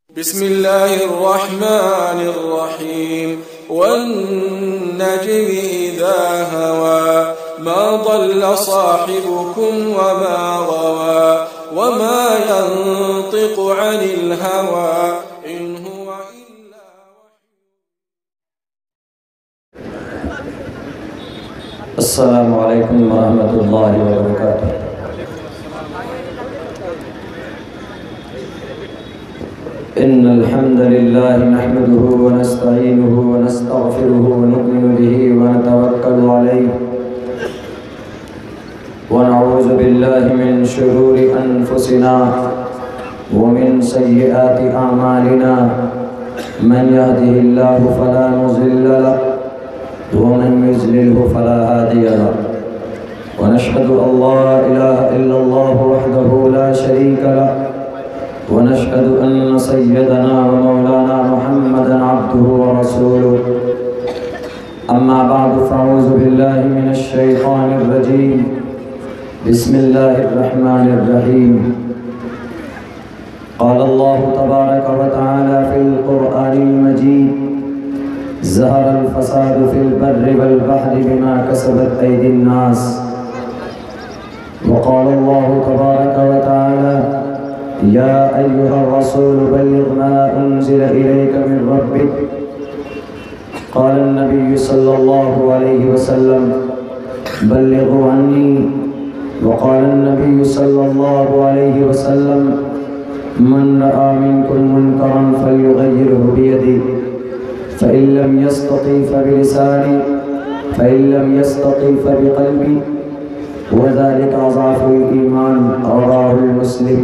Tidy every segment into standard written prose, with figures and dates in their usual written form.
बिस्मिल्लाहिर्रहमानिर्रहीम वन्नज्मि इज़ा हवा मा ضل साहिबुकुम वमा गवा वमा यंतिक़ु अनिल हवा इन हुवा इल्ला वह्यु। अस्सलामु अलैकुम वरहमतुल्लाहि वबरकातुहू। इन्नल हम्दलिल्लाहि नहमदुहु व नस्तईनुहु व नस्तगफिरुहु व नु'मिनु बिही व नतवक्कलु अलैहि व नऊज़ु बिल्लाहि मिन शुरूरि अनफुसिना व मिन सय्यिआति अमालिना मन यहदिहिल्लाहु फला मुज़िल्ल लहु व मन युज़लिलहु फला हादिय लहु व नशहदु अल्ला इलाहा इल्लल्लाहु वहदहु ला शरीका लहु ونشهد أن سيدنا ومولانا محمدا عبده ورسوله أما بعد فأعوذ بالله من الشيطان الرجيم بسم الله الرحمن الرحيم قال الله تبارك وتعالى في القرآن المجيد ظهر الفساد في البر والبحر بما كسبت أيدي الناس وقال الله تبارك وتعالى يا أيها الرسول بلغ ما أنزل إليك من ربك قال النبي صلى الله عليه وسلم بلغوا عني وقال النبي صلى الله عليه وسلم من رأى منكم منكرا فليغيره بيده فإن لم يستطع فبلسانه فإن لم يستطع فبقلبه وذلك أضعف الإيمان رواه مسلم.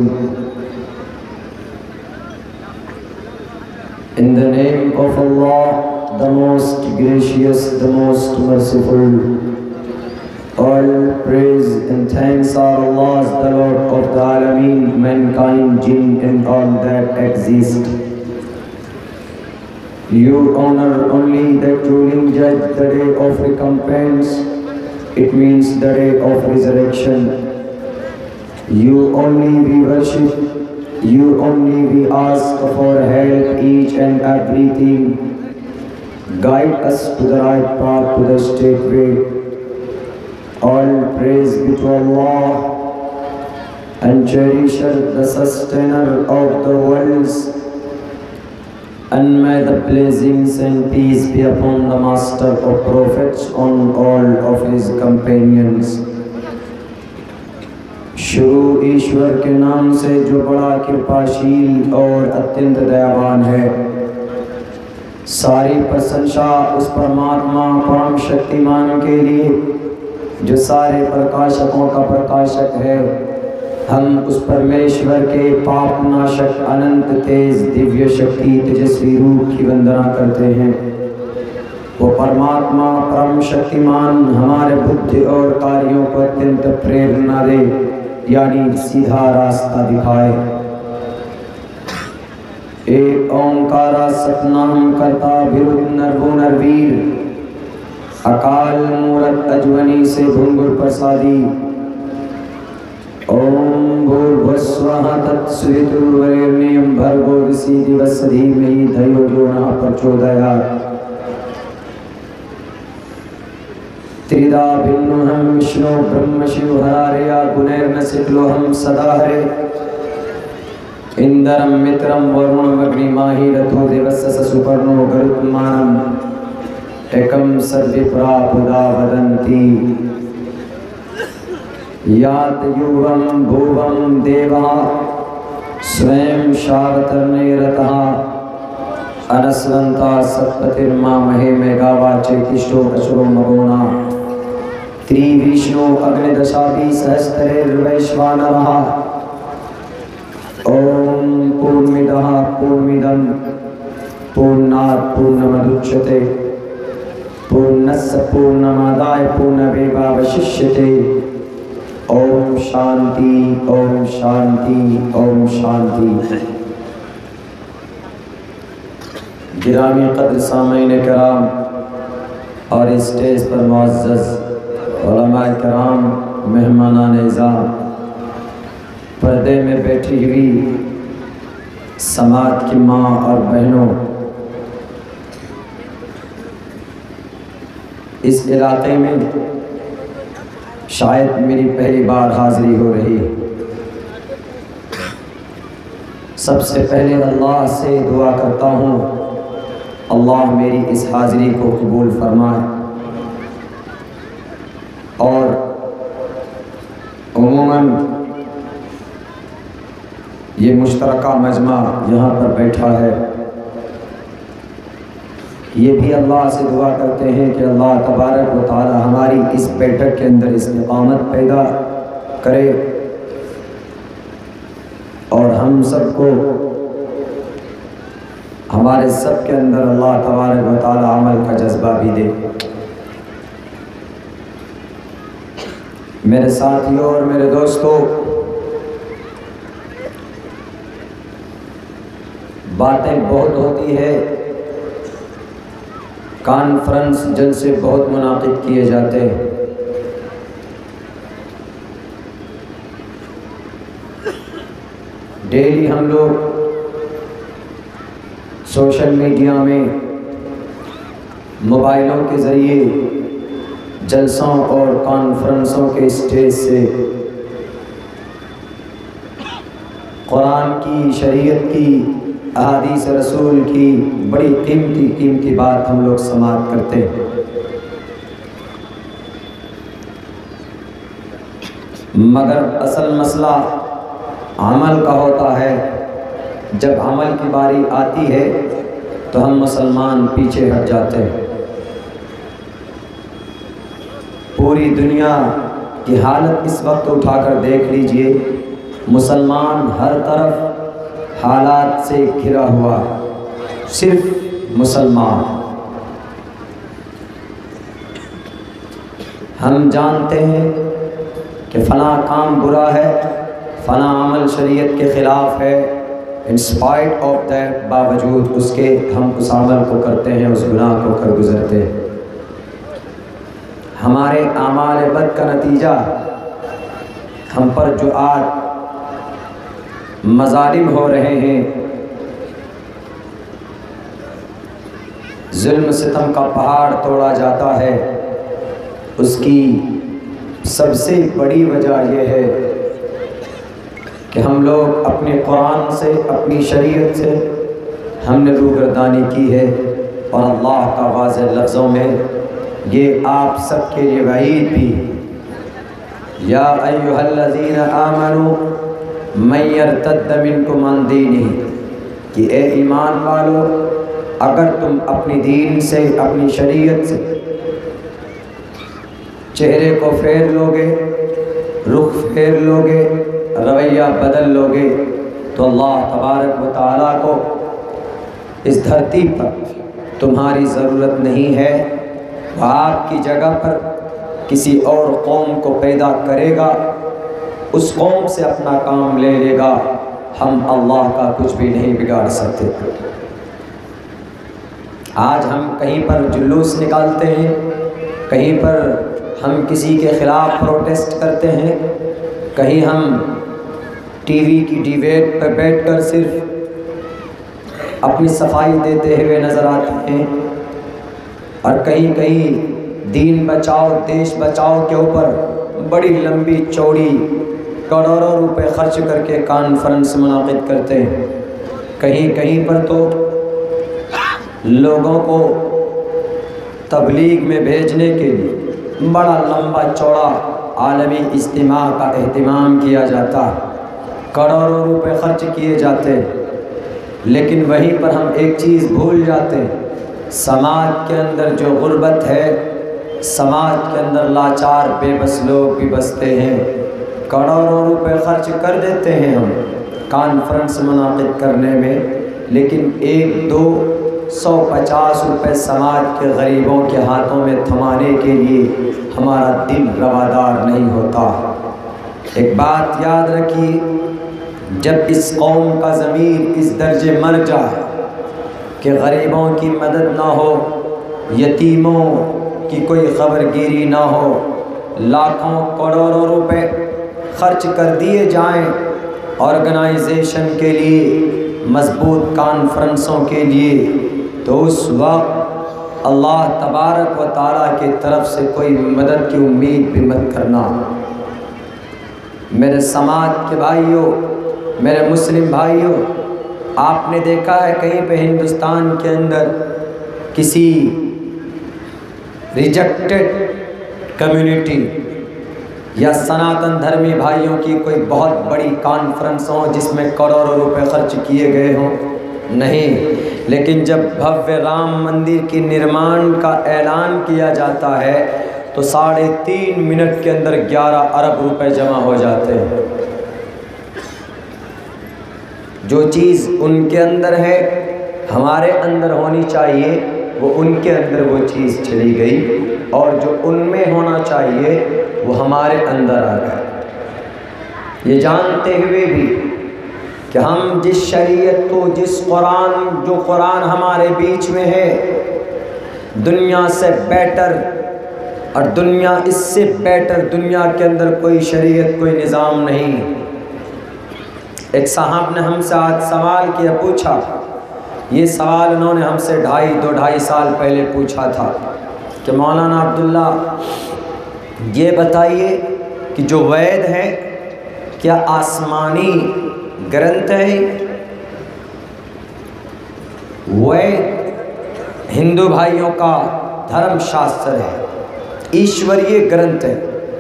In the name of Allah, the most gracious, the most merciful. All praise and thanks are Allah's, the Lord of the Alameen, mankind, jinn and all that exist. You honor only the ruling judge, the day of recompense, it means the day of resurrection. You only we worship, you only we ask for help each and everything. Guide us to the right path, to the straight way. All praise be to Allah and cherisher, the sustainer of the worlds. And may the blessings and peace be upon the master of prophets, on all of his companions. शुरू ईश्वर के नाम से जो बड़ा कृपाशील और अत्यंत दयावान है। सारी प्रशंसा उस परमात्मा परम शक्तिमान के लिए जो सारे प्रकाशकों का प्रकाशक है। हम उस परमेश्वर के पाप नाशक अनंत तेज दिव्य शक्ति तेजस्वी रूप की वंदना करते हैं। वो परमात्मा परम शक्तिमान हमारे बुद्धि और कार्यों को अत्यंत प्रेरणा दे, यानी सीधा रास्ता दिखाए। एक ओंकारा सतनाम करता विरुद्ध नरभो नरवीर, अकाल मूरत अजवनी से भुंगुर प्रसादी। ओम भूर्भुवस्वः तत्सवितुर्वरेण्यं भर्गो दिवस्य धीमहि धियो यो नः प्रचोदयात्। त्रिधा भिन्नोऽहं विष्णु ब्रह्म शिव हरार्या गुणैर्न सिक्लोऽहं सदा हरे। इन्द्रं मित्रं वरुणं अग्निमाहि रथो देवस्य सुपर्णो गरुत्मानं एकं सर्विप्रा बुधा वदन्ति। यात युवं भुवं देवः स्वयं शावतर्णैरतः अनस्वन्ता सत्पतिर्मामहे मेघावाचेतिष्ठो असुरो मगोना। त्रिविष्णु अग्निदशाभि सहस्रैर्वैश्वानरः। ओम पूर्णमिदः पूर्णमिदं पूर्णात् पूर्णमुदच्यते पूर्णस्य पूर्णमादाय पूर्णमेवावशिष्यते। ओम शांति ओम शांति ओम शांति। गिरामी क़द्र सामईन कराम और स्टेज पर मुअज़्ज़ज़ उलमाए कराम, मेहमानान इज़्ज़ाम, पर्दे में बैठी हुई समाज की माँ और बहनों, इस इलाके में शायद मेरी पहली बार हाज़िरी हो रही है। सबसे पहले अल्लाह से दुआ करता हूँ, अल्लाह मेरी इस हाज़िरी को कबूल फरमाए और उमूमन ये मुश्तरका मजमा यहाँ पर बैठा है, ये भी अल्लाह से दुआ करते हैं कि अल्लाह तबारक व तआला हमारी इस बैठक के अंदर इस्तिक़ामत पैदा करे और हम सबको, हमारे सब के अंदर अल्लाह तबारक व तआला अमल का जज्बा भी दे। मेरे साथियों और मेरे दोस्तों, बातें बहुत होती है, कॉन्फ्रेंस जलसे बहुत मुनाकिद किए जाते हैं, डेली हम लोग सोशल मीडिया में मोबाइलों के ज़रिए जलसों और कॉन्फ्रेंसों के स्टेज से कुरान की, शरीयत की, अहादीस रसूल की बड़ी कीमती बात हम लोग समाअत करते हैं। मगर असल मसला अमल का होता है। जब अमल की बारी आती है तो हम मुसलमान पीछे हट जाते हैं। पूरी दुनिया की हालत इस वक्त उठाकर देख लीजिए, मुसलमान हर तरफ हालात से घिरा हुआ, सिर्फ मुसलमान। हम जानते हैं कि फ़लाँ काम बुरा है, फ़लाँ अमल शरीयत के ख़िलाफ़ है, इन स्पाइट ऑफ दैट, बावजूद उसके हम उस अमल को करते हैं, उस गुनाह को कर गुज़रते हैं। हमारे आमाल बद का नतीजा हम पर जो आज मज़ालिम हो रहे हैं, जुल्म सितम का पहाड़ तोड़ा जाता है, उसकी सबसे बड़ी वजह यह है कि हम लोग अपने कुरान से, अपनी शरीयत से हमने रूगर्दानी की है। और अल्लाह का वाज़ेह लफ्ज़ों में ये आप सबके लिए वईद भी, या अय्युहल्लज़ीना आमनू मन यर्तद्द मिनकुम अन दीनिही, कि ए ईमान वालो, अगर तुम अपनी दीन से, अपनी शरीयत से चेहरे को फेर लोगे, रुख फेर लोगे, रवैया बदल लोगे, तो अल्लाह तबारक व तआला को इस धरती पर तुम्हारी ज़रूरत नहीं है। वह आपकी जगह पर किसी और कौम को पैदा करेगा, उस कौम से अपना काम ले लेगा। हम अल्लाह का कुछ भी नहीं बिगाड़ सकते। आज हम कहीं पर जुलूस निकालते हैं, कहीं पर हम किसी के ख़िलाफ़ प्रोटेस्ट करते हैं, कहीं हम टीवी की डिबेट पर बैठकर सिर्फ अपनी सफाई देते हुए नज़र आते हैं, और कहीं कहीं दीन बचाओ, देश बचाओ के ऊपर बड़ी लंबी चौड़ी करोड़ों रुपए खर्च करके कॉन्फ्रेंस मुनाकिद करते हैं। कहीं कहीं पर तो लोगों को तबलीग में भेजने के लिए बड़ा लंबा चौड़ा आलमी इज्तिमा का एहतिमाम किया जाता, करोड़ों रुपए खर्च किए जाते, लेकिन वहीं पर हम एक चीज़ भूल जाते हैं, समाज के अंदर जो गुर्बत है, समाज के अंदर लाचार बेबस लोग भी बसते हैं। करोड़ों रुपए खर्च कर देते हैं हम कॉन्फ्रेंस मुनाकिद करने में, लेकिन 1-2-150 रुपये समाज के गरीबों के हाथों में थमाने के लिए हमारा दिल रवादार नहीं होता। एक बात याद रखिए, जब इस कौम का ज़मीर इस दर्जे मर जाए कि गरीबों की मदद ना हो, यतीमों की कोई खबरगिरी ना हो, लाखों करोड़ों रुपए खर्च कर दिए जाएं, ऑर्गेनाइजेशन के लिए, मजबूत कॉन्फ्रेंसों के लिए, तो उस वक्त अल्लाह तबारक व तआला की तरफ से कोई मदद की उम्मीद भी मत करना। मेरे समाज के भाइयों, मेरे मुस्लिम भाइयों, आपने देखा है कहीं पे हिंदुस्तान के अंदर किसी रिजेक्टेड कम्युनिटी या सनातन धर्मी भाइयों की कोई बहुत बड़ी कॉन्फ्रेंस हो जिसमें करोड़ों रुपए खर्च किए गए हों? नहीं। लेकिन जब भव्य राम मंदिर के निर्माण का ऐलान किया जाता है तो 3.5 मिनट के अंदर 11 अरब रुपए जमा हो जाते हैं। जो चीज़ उनके अंदर है, हमारे अंदर होनी चाहिए, वो उनके अंदर वो चीज़ चली गई, और जो उनमें होना चाहिए वो हमारे अंदर आ गया। ये जानते हुए भी कि हम जिस शरीयत को, जिस जो कुरान हमारे बीच में है, दुनिया से बेटर और दुनिया इससे बेटर, दुनिया के अंदर कोई शरीयत, कोई निज़ाम नहीं। एक साहब ने हमसे आज सवाल किया, पूछा, ये सवाल उन्होंने हमसे 2.5 साल पहले पूछा था कि मौलाना अब्दुल्ला ये बताइए कि जो वेद है क्या आसमानी ग्रंथ है? वेद हिंदू भाइयों का धर्म शास्त्र है, ईश्वरीय ग्रंथ है।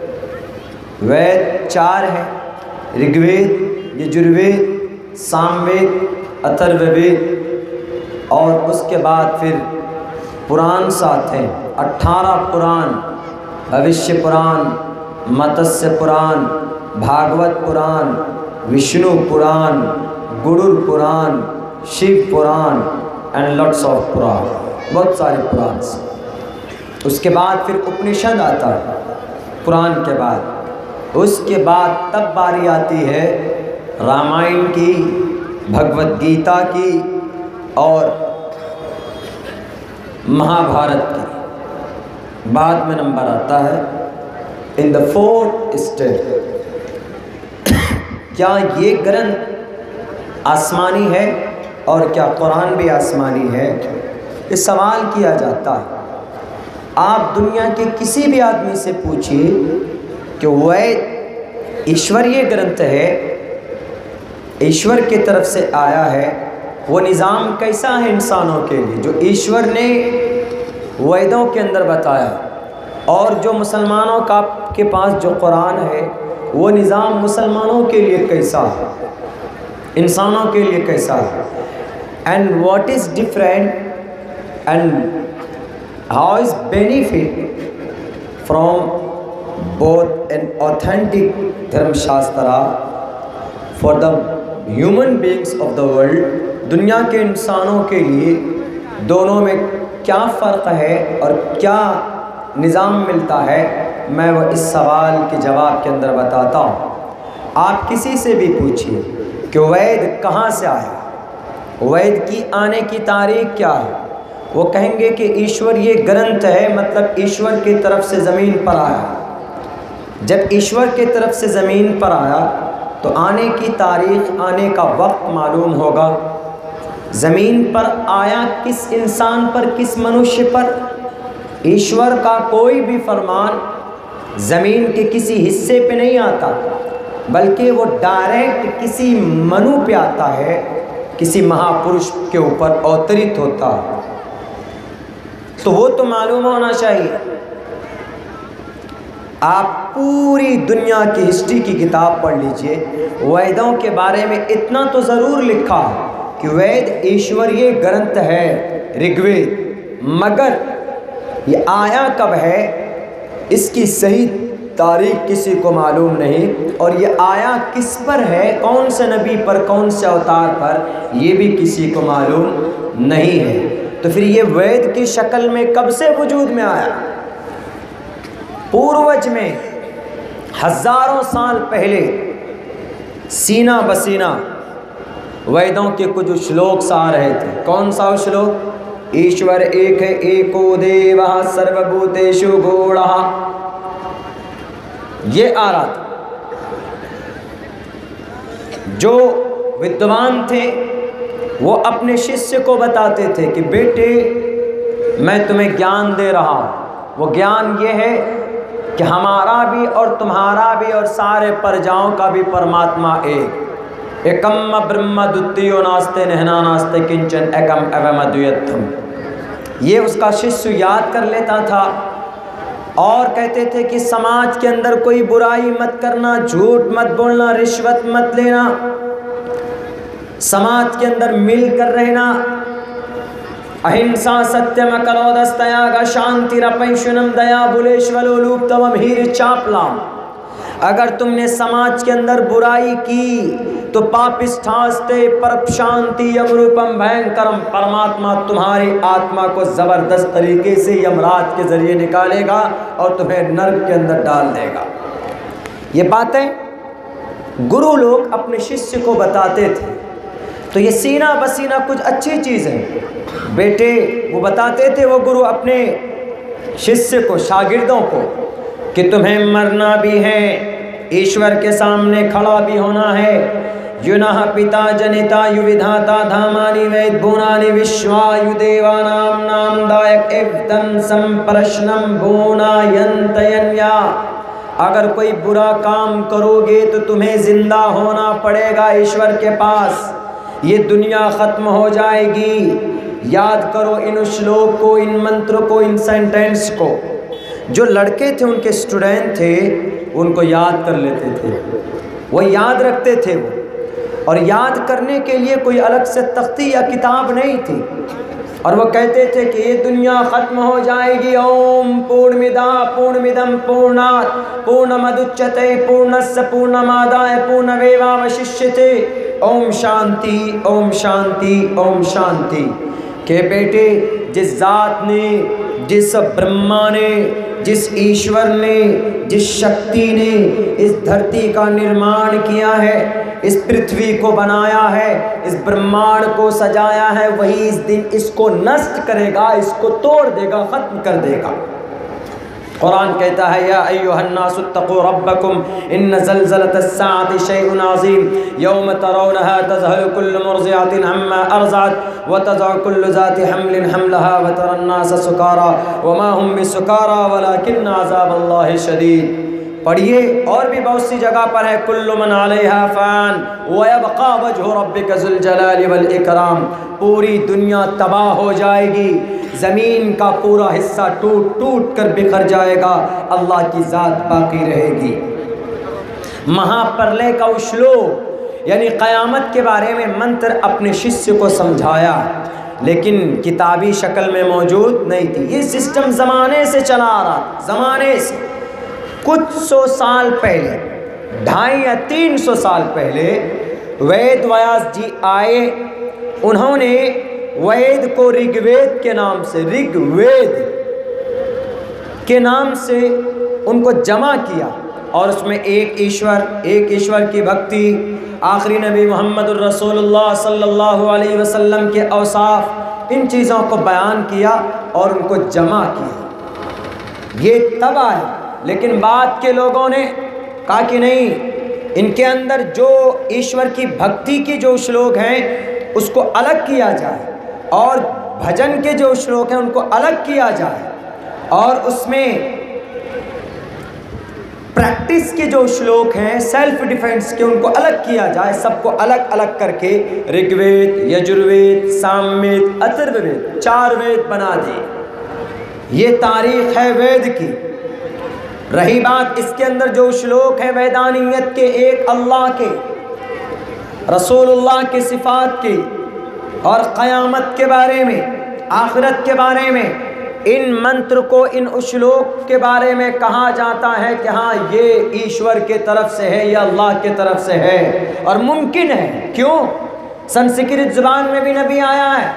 वेद 4 है, ऋग्वेद, यजुर्वेद, सामवेद, अथर्ववेद, और उसके बाद फिर पुराण साथ हैं। 18 Puran, Bhavishya Puran, Matsya Puran, Bhagwat Puran, Vishnu Puran, Garud Puran, Shiv Puran and lots of Puran, बहुत सारे पुराण। उसके बाद फिर उपनिषद आता है पुराण के बाद। उसके बाद तब बारी आती है रामायण की, भगवत गीता की और महाभारत की। बाद में नंबर आता है इन द 4th स्टेप। क्या ये ग्रंथ आसमानी है और क्या कुरान भी आसमानी है? ये सवाल किया जाता है। आप दुनिया के किसी भी आदमी से पूछिए कि वेद ईश्वरीय ग्रंथ है, ईश्वर की तरफ से आया है, वो निज़ाम कैसा है इंसानों के लिए जो ईश्वर ने वेदों के अंदर बताया, और जो मुसलमानों का के पास जो कुरान है वो निज़ाम मुसलमानों के लिए कैसा है, इंसानों के लिए कैसा है, and what is different and how is benefit from both an authentic Dharmashastra for the human beings of the world. दुनिया के इंसानों के लिए दोनों में क्या फ़र्क है और क्या निज़ाम मिलता है, मैं वो इस सवाल के जवाब के अंदर बताता हूँ। आप किसी से भी पूछिए कि वेद कहाँ से आया, वेद की आने की तारीख क्या है, वो कहेंगे कि ईश्वर ये ग्रंथ है, मतलब ईश्वर की तरफ से ज़मीन पर आया। जब ईश्वर की तरफ से ज़मीन पर आया तो आने की तारीख, आने का वक्त मालूम होगा। ज़मीन पर आया किस इंसान पर, किस मनुष्य पर? ईश्वर का कोई भी फरमान ज़मीन के किसी हिस्से पे नहीं आता, बल्कि वो डायरेक्ट किसी मनु पे आता है, किसी महापुरुष के ऊपर अवतरित होता है। तो वो तो मालूम होना चाहिए। आप पूरी दुनिया की हिस्ट्री की किताब पढ़ लीजिए, वेदों के बारे में इतना तो ज़रूर लिखा कि वेद ईश्वरीय ग्रंथ है, ऋग्वेद, मगर ये आया कब है इसकी सही तारीख किसी को मालूम नहीं, और ये आया किस पर है, कौन से नबी पर, कौन से अवतार पर, ये भी किसी को मालूम नहीं है। तो फिर ये वेद की शक्ल में कब से वजूद में आया? पूर्वज में हज़ारों साल पहले सीना बसीना वेदों के कुछ श्लोक सा आ रहे थे। कौन सा श्लोक? ईश्वर एक है, एको देवः सर्वभूतेषु गूढ़ः, ये आ रहा था। जो विद्वान थे वो अपने शिष्य को बताते थे कि बेटे मैं तुम्हें ज्ञान दे रहा हूँ। वो ज्ञान ये है कि हमारा भी और तुम्हारा भी और सारे प्रजाओं का भी परमात्मा एक। एकम ब्रह्म द्वितीयो नास्ते नहना नास्ते किंचन एकम एवं अद्वैतम। ये उसका शिष्य याद कर लेता था और कहते थे कि समाज के अंदर कोई बुराई मत करना, झूठ मत बोलना, रिश्वत मत लेना, समाज के अंदर मिल कर रहना, अहिंसा सत्यम अकरोदस्तयाग शांतिरपैशुनम दया बुलेश्वलोलुप्तवम हीर चापलाम। अगर तुमने समाज के अंदर बुराई की तो पापिष्ठास्ते परप शांति यमरूपम भयंकरम। परमात्मा तुम्हारी आत्मा को जबरदस्त तरीके से यमराज के जरिए निकालेगा और तुम्हें नर्क के अंदर डाल देगा। ये बातें गुरु लोग अपने शिष्य को बताते थे। तो ये सीना बसीना कुछ अच्छी चीज़ है बेटे, वो बताते थे वो गुरु अपने शिष्य को, शागिर्दों को, कि तुम्हें मरना भी है, ईश्वर के सामने खड़ा भी होना है। युनः पिता जनिता युविधाता धामानि वेद भुवनानि विश्वायुदेवानां नामदायक एवं संप्रश्नम भुवनायन्तयन्या। अगर कोई बुरा काम करोगे तो तुम्हें जिंदा होना पड़ेगा ईश्वर के पास, ये दुनिया ख़त्म हो जाएगी। याद करो इन श्लोक को, इन मंत्र को, इन सेंटेंस को। जो लड़के थे उनके स्टूडेंट थे उनको याद कर लेते थे, वो याद रखते थे वो। और याद करने के लिए कोई अलग से तख्ती या किताब नहीं थी। और वो कहते थे कि ये दुनिया ख़त्म हो जाएगी। ओम पूर्णमिदा पूर्णमिदम पूर्णात् पूर्णमुदच्यते पूर्णस्य पूर्णमादाय पूर्णमेवावशिष्यते। ओम शांति ओम शांति ओम शांति। के बेटे जिस ज़ात ने, जिस ब्रह्मा ने, जिस ईश्वर ने, जिस शक्ति ने इस धरती का निर्माण किया है, इस पृथ्वी को बनाया है, इस ब्रह्मांड को सजाया है, वही इस दिन इसको नष्ट करेगा, इसको तोड़ देगा, ख़त्म कर देगा। कुरान कहता है या अय्युहन्नासु तक़ू रब्बकुम इन्न ज़लज़लतस्साअति शैउन अज़ीम यौम तरौनहा तज़हलु कुल्लु मुर्ज़िअतिन अम्मा अर्ज़अत व तज़अ कुल्लु ज़ाति हम्लिन हम्लहा व तरन्नास सुकारा व मा हुम बिसुकारा वलाकिन्न अज़ाबल्लाहि शदीद। पढ़िए और भी बहुत सी जगह पर है कुल्लु मन अलैहा फ़ान व यबक़ा वजहु रब्बिका ज़ुल जलालि वल इकराम। पूरी दुनिया तबाह हो जाएगी, ज़मीन का पूरा हिस्सा टूट टूट कर बिखर जाएगा, अल्लाह की ज़ात बाकी रहेगी। महाप्रलय का श्लोक यानी क़यामत के बारे में मंत्र अपने शिष्य को समझाया, लेकिन किताबी शक्ल में मौजूद नहीं थी। ये सिस्टम ज़माने से चला आ रहा, ज़माने से। कुछ 100 साल पहले, 250 या 300 साल पहले वेद व्यास जी आए। उन्होंने वेद को ऋग्वेद के नाम से, ऋग्वेद के नाम से उनको जमा किया और उसमें एक ईश्वर की भक्ति, आखिरी नबी मोहम्मद रसूलुल्लाह सल्लल्लाहु अलैहि वसल्लम के औसाफ, इन चीज़ों को बयान किया और उनको जमा किया। ये तब आया, लेकिन बाद के लोगों ने कहा कि नहीं, इनके अंदर जो ईश्वर की भक्ति के जो श्लोक हैं उसको अलग किया जाए और भजन के जो श्लोक हैं उनको अलग किया जाए और उसमें प्रैक्टिस के जो श्लोक हैं सेल्फ डिफेंस के उनको अलग किया जाए। सबको अलग अलग करके ऋग्वेद, यजुर्वेद, सामवेद, अथर्ववेद 4 वेद बना दिए। ये तारीख है वेद की। रही बात इसके अंदर जो श्लोक है वैदानियत के, एक अल्लाह के, रसूलुल्लाह के सिफात के और क़यामत के बारे में, आखिरत के बारे में, इन मंत्र को, इन श्लोक के बारे में कहा जाता है कि हाँ ये ईश्वर के तरफ से है, ये अल्लाह के तरफ से है और मुमकिन है। क्यों? संस्कृत ज़ुबान में भी नबी आया है।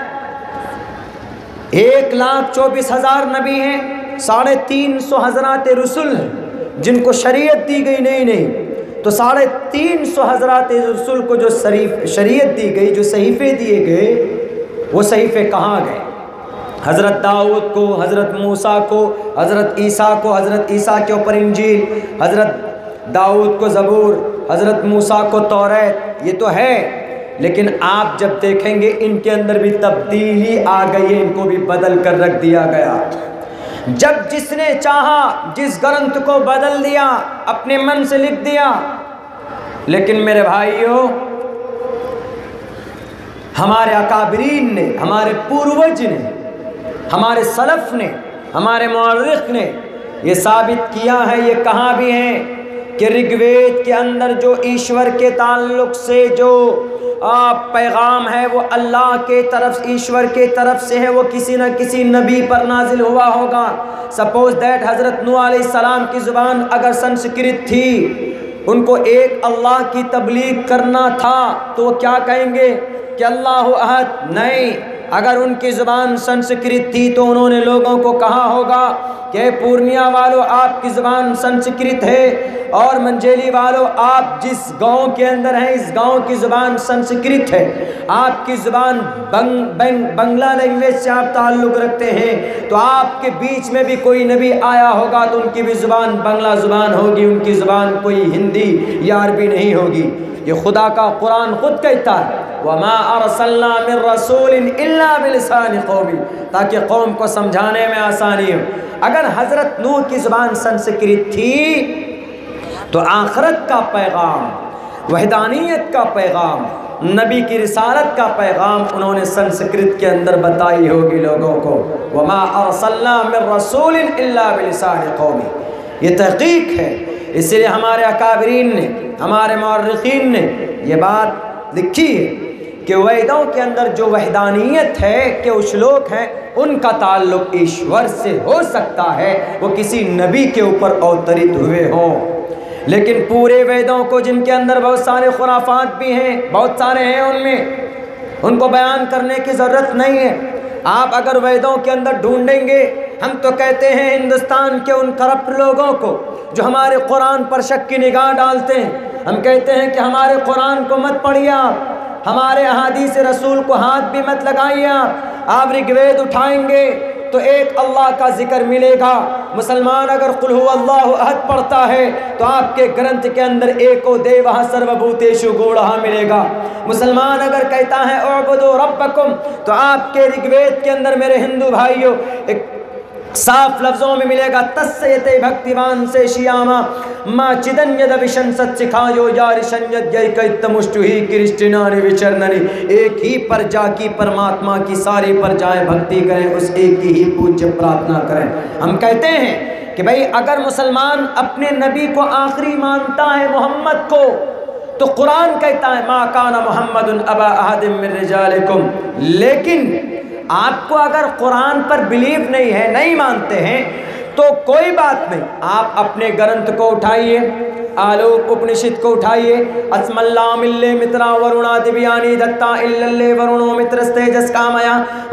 1,24,000 नबी हैं, 350 हज़रात रसूल हैं जिनको शरीयत दी गई। नहीं तो 350 हज़रात रसूल को जो शरीयत दी गई, जो सहीफ़े दिए गए, वो सहीफ़े कहाँ गए? हज़रत दाऊद को, हज़रत मूसा को, हज़रत ईसा को, हज़रत ईसा के ऊपर इंजील, हज़रत दाऊद को ज़बूर, हज़रत मूसा को तौरात, ये तो है, लेकिन आप जब देखेंगे इनके अंदर भी तब्दीली आ गई है, इनको भी बदल कर रख दिया गया। जब जिसने चाहा जिस ग्रंथ को बदल दिया, अपने मन से लिख दिया। लेकिन मेरे भाइयों, हमारे अकाबरीन ने, हमारे पूर्वज ने, हमारे सलफ ने, हमारे मुअर्रिख ने ये साबित किया है, ये कहा भी है कि ऋग्वेद के अंदर जो ईश्वर के ताल्लुक से जो पैगाम है वो अल्लाह के तरफ, ईश्वर के तरफ से है, वो किसी न किसी नबी पर नाजिल हुआ होगा। सपोज दैट हज़रत नूह अलैहिस्सलाम की ज़ुबान अगर संस्कृत थी, उनको एक अल्लाह की तबलीग करना था, तो वो क्या कहेंगे कि अल्लाहु अहद? नहीं, अगर उनकी ज़ुबान संस्कृत थी तो उन्होंने लोगों को कहा होगा कि पूर्णिया वालों आपकी ज़ुबान संस्कृत है, और मंजेली वालों आप जिस गांव के अंदर हैं इस गांव की ज़ुबान संस्कृत है, आपकी ज़ुबान बंगला लैंग्वेज से आप ताल्लुक़ रखते हैं, तो आपके बीच में भी कोई नबी आया होगा तो उनकी भी ज़ुबान बंगला ज़ुबान होगी, उनकी ज़ुबान कोई हिंदी या अरबी नहीं होगी। ये खुदा का कुरान खुद कहता है, वमा अरसलना मिन रसूलिन इल्ला बिलिसानि कौमी, ताकि कौम को समझाने में आसानी हो। अगर हज़रत नूह की ज़ुबान संस्कृत थी तो आखिरत का पैगाम, वहदानियत का पैगाम, नबी की रिसालत का पैगाम उन्होंने संस्कृत के अंदर बताई होगी लोगों को। वमा अरसलना मिन रसूलिन इल्ला बिलिसानि कौमी, ये तहकीक है। इसलिए हमारे अकाबरीन ने, हमारे मुअर्रिखीन ने ये बात लिखी है कि वेदों के अंदर जो वहदानियत है, कि वो श्लोक हैं, उनका ताल्लुक़ ईश्वर से हो सकता है, वो किसी नबी के ऊपर अवतरित हुए हों। लेकिन पूरे वेदों को, जिनके अंदर बहुत सारे खुराफात भी हैं, बहुत सारे हैं उनमें, उनको बयान करने की ज़रूरत नहीं है। आप अगर वेदों के अंदर ढूंढेंगे, हम तो कहते हैं हिंदुस्तान के उन करप्ट लोगों को जो हमारे कुरान पर शक की निगाह डालते हैं, हम कहते हैं कि हमारे कुरान को मत पढ़िए आप, हमारे अहादीस रसूल को हाथ भी मत लगाइए आप ऋग्वेद उठाएंगे तो एक अल्लाह का जिक्र मिलेगा। मुसलमान अगर कुल हु अल्लाहु अहद पढ़ता है तो आपके ग्रंथ के अंदर एको देवः सर्वभूतेषु गूढ़ः मिलेगा। मुसलमान अगर कहता है उअबुदू रब्बकुम, तो आपके ऋग्वेद के अंदर मेरे हिंदू भाइयों एक साफ लफ्ज़ों में मिलेगा, तस्यते भक्तिवान से शियामा माँ चिदन्यद विशंसत सिखायो यार संयद जय कैतमुष्टु ही कृष्णानि विचरननि। एक ही प्रजा की परमात्मा की सारी प्रजाएं भक्ति करें, उस एक की ही पूज्य प्रार्थना करें। हम कहते हैं कि भाई अगर मुसलमान अपने नबी को आखिरी मानता है, मोहम्मद को, तो कुरान कहता है मा काना मुहम्मदुन अबा अहदिम मिन रिजालिकुम। लेकिन आपको अगर कुरान पर बिलीव नहीं है, नहीं मानते हैं, तो कोई बात नहीं, आप अपने ग्रंथ को उठाइए, आलोक उपनिषद को उठाइए, अस्मल्ला मिल्ले मित्रा वरुणा दिव्यानी दत्ता इल्लल्ले वरुणो मित्रस्तेजस कामया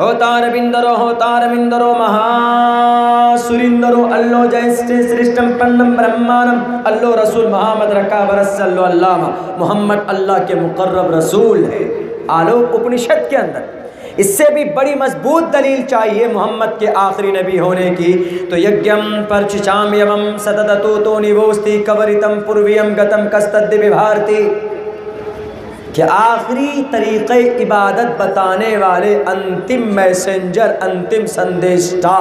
होतार मिंदरो महासुरिंदरो अल्लो जयस्ते श्रेष्ठम पन्नम ब्रह्मानम अल्लो रसूल मोहम्मद रका बरसल्लो अल्लामा। मोहम्मद अल्लाह के मुकर्रब रसूल है आलोक उपनिषद के अंदर। इससे भी बड़ी मजबूत दलील चाहिए मोहम्मद के आखिरी नबी होने की, तो यज्ञम परचिचाम यवम सतततो तो निवोस्ति कवरितम पूर्वियम गतम कस्तद्दि विभारती, कि आखिरी तरीक़े इबादत बताने वाले अंतिम मैसेंजर, अंतिम संदेशता,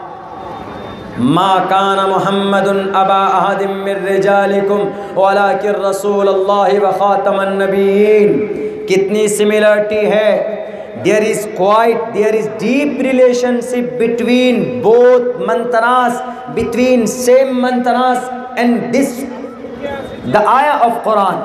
मा काना मुहम्मदुन अबा अहदिम मिन रिजालिकुम वलाकिन रसूलुल्लाहि व खातमन नबिय्यीन। कितनी सिमिलरिटी है। There is deep relationship between both mantras, between same mantras and this the ayah of Quran।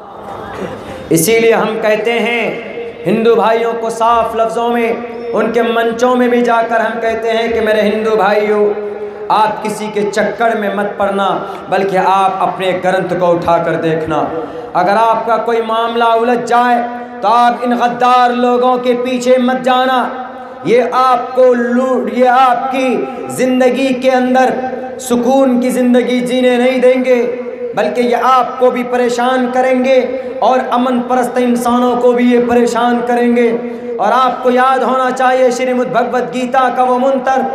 इसीलिए हम कहते हैं हिंदू भाइयों को साफ लफ्ज़ों में, उनके मंचों में भी जाकर हम कहते हैं कि मेरे हिंदू भाइयों, आप किसी के चक्कर में मत पड़ना, बल्कि आप अपने ग्रंथ को उठाकर देखना। अगर आपका कोई मामला उलझ जाए तो आप इन गद्दार लोगों के पीछे मत जाना। ये आपको ये आपकी ज़िंदगी के अंदर सुकून की ज़िंदगी जीने नहीं देंगे, बल्कि ये आपको भी परेशान करेंगे और अमन परस्त इंसानों को भी ये परेशान करेंगे। और आपको याद होना चाहिए श्रीमद् भगवद गीता का वो मंत्र,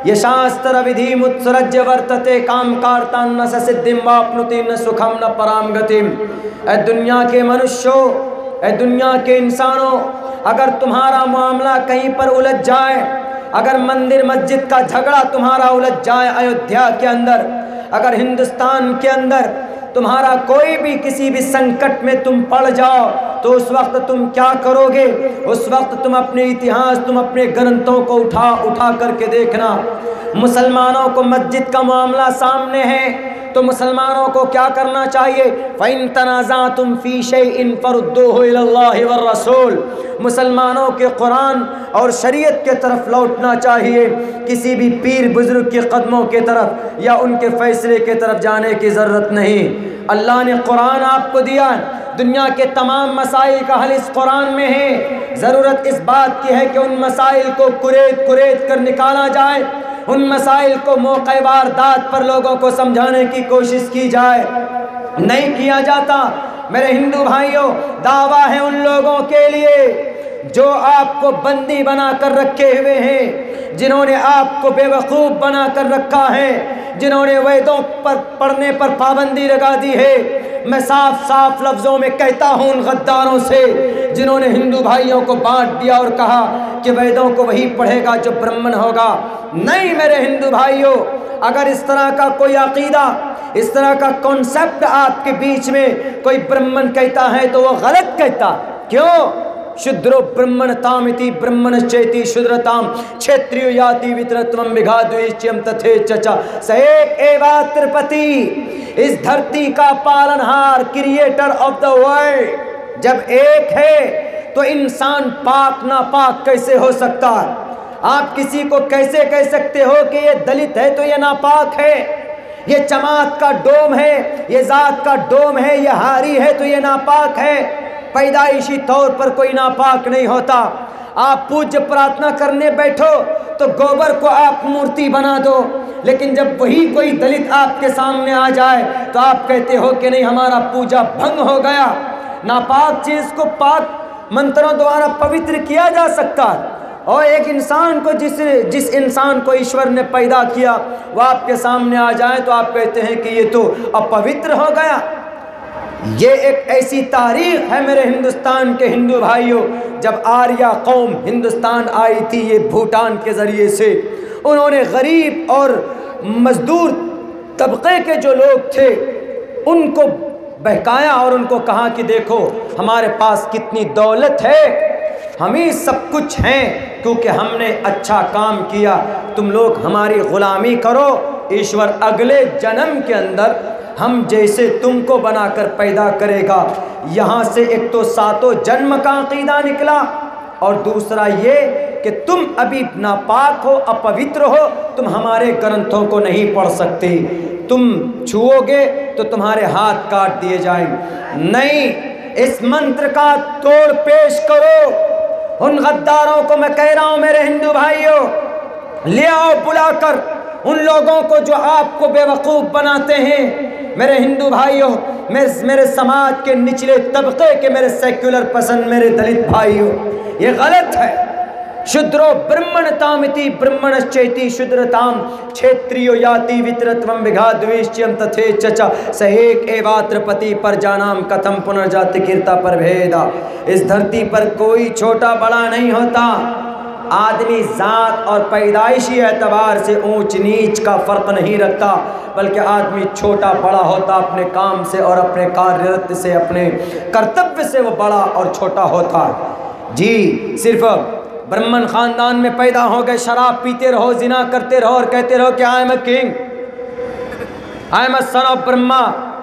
यशास्त्र विधि मुत्सृज्य वर्तते काम कार्तान्न स सिद्धिं वाप्नुति न सुखम न पराम गतिम। ए दुनिया के मनुष्यों, ए दुनिया के इंसानों, अगर तुम्हारा मामला कहीं पर उलझ जाए, अगर मंदिर मस्जिद का झगड़ा तुम्हारा उलझ जाए अयोध्या के अंदर, अगर हिंदुस्तान के अंदर तुम्हारा कोई भी किसी भी संकट में तुम पड़ जाओ, तो उस वक्त तुम क्या करोगे? उस वक्त तुम अपने इतिहास, तुम अपने ग्रंथों को उठा करके देखना। मुसलमानों को मस्जिद का मामला सामने है तो मुसलमानों को क्या करना चाहिए? फ़इन तनाज़अतुम फ़ी शैइन फरुद्दूहु इलल्लाहि वर रसूल। मुसलमानों के कुरान और शरीयत के तरफ लौटना चाहिए, किसी भी पीर बुजुर्ग के कदमों के तरफ या उनके फैसले के तरफ जाने की ज़रूरत नहीं। अल्लाह ने कुरान आपको दिया, दुनिया के तमाम मसाइल का हल इस कुरान में है। ज़रूरत इस बात की है कि उन मसाइल को कुरेद कर निकाला जाए, उन मसाइल को मौके वारदात पर लोगों को समझाने की कोशिश की जाए। नहीं किया जाता। मेरे हिंदू भाइयों, दावा है उन लोगों के लिए जो आपको बंदी बना कर रखे हुए हैं, जिन्होंने आपको बेवकूफ़ बना कर रखा है, जिन्होंने वेदों पर पढ़ने पर पाबंदी लगा दी है। मैं साफ साफ लफ्ज़ों में कहता हूँ उन गद्दारों से जिन्होंने हिंदू भाइयों को बांट दिया और कहा कि वेदों को वही पढ़ेगा जो ब्राह्मण होगा। नहीं मेरे हिंदू भाइयों, अगर इस तरह का कोई अकीदा, इस तरह का कॉन्सेप्ट आपके बीच में कोई ब्राह्मण कहता है तो वो गलत कहता। क्यों? शूद्रो ब्रह्मणतामिति ब्रह्मणश्चेति शूद्रताम क्षेत्रियो याति वितरत्वम विघाद्वेच्यम तथे चचा स एक एवात्रपति। इस धरती का पालनहार, क्रिएटर ऑफ द वर्ल्ड जब एक है तो इंसान पाक नापाक कैसे हो सकता है? आप किसी को कैसे कह सकते हो कि ये दलित है तो ये नापाक है, ये जमात का डोम है, ये जात का डोम है, ये हारी है तो ये नापाक है? पैदाइशी तौर पर कोई नापाक नहीं होता। आप पूज्य प्रार्थना करने बैठो तो गोबर को आप मूर्ति बना दो, लेकिन जब वही कोई दलित आपके सामने आ जाए तो आप कहते हो कि नहीं हमारा पूजा भंग हो गया। नापाक चीज़ को पाक मंत्रों द्वारा पवित्र किया जा सकता है। और एक इंसान को जिस इंसान को ईश्वर ने पैदा किया वह आपके सामने आ जाए तो आप कहते हैं कि ये तो अपवित्र हो गया। ये एक ऐसी तारीख है मेरे हिंदुस्तान के हिंदू भाइयों, जब आर्या कौम हिंदुस्तान आई थी, ये भूटान के ज़रिए से, उन्होंने गरीब और मजदूर तबके के जो लोग थे उनको बहकाया और उनको कहा कि देखो हमारे पास कितनी दौलत है, हम ही सब कुछ हैं क्योंकि हमने अच्छा काम किया, तुम लोग हमारी ग़ुलामी करो। ईश्वर अगले जन्म के अंदर हम जैसे तुमको बनाकर पैदा करेगा। यहाँ से एक तो 7 जन्म का अक़ीदा निकला और दूसरा ये कि तुम अभी नापाक हो, अपवित्र हो, तुम हमारे ग्रंथों को नहीं पढ़ सकते, तुम छुओगे तो तुम्हारे हाथ काट दिए जाएंगे। नहीं, इस मंत्र का तोड़ पेश करो। उन गद्दारों को मैं कह रहा हूँ मेरे हिंदू भाइयों, ले आओ बुलाकर उन लोगों को जो आपको बेवकूफ़ बनाते हैं। मेरे हिंदू भाइयों, मेरे समाज के निचले तबके के मेरे सेक्युलर पसंद मेरे दलित भाइयों, ये गलत है। शूद्रो ब्रह्मणतामिति ब्रह्मणश्चेति शूद्रताम क्षेत्रियो याति वितरत्वम विघाद्वेश्यम तथे चचा स एक एवात्रपति पर जानाम कथम पुनर्जाति कीर्ता पर भेदा। इस धरती पर कोई छोटा बड़ा नहीं होता। आदमी जात और पैदाइशी एतबार से ऊंच नीच का फ़र्क नहीं रखता, बल्कि आदमी छोटा बड़ा होता अपने काम से और अपने कार्यरत से, अपने कर्तव्य से वो बड़ा और छोटा होता है। जी, सिर्फ ब्राह्मण ख़ानदान में पैदा हो गए, शराब पीते रहो, जिना करते रहो और कहते रहो कि I am a king, I am a son of Brahma,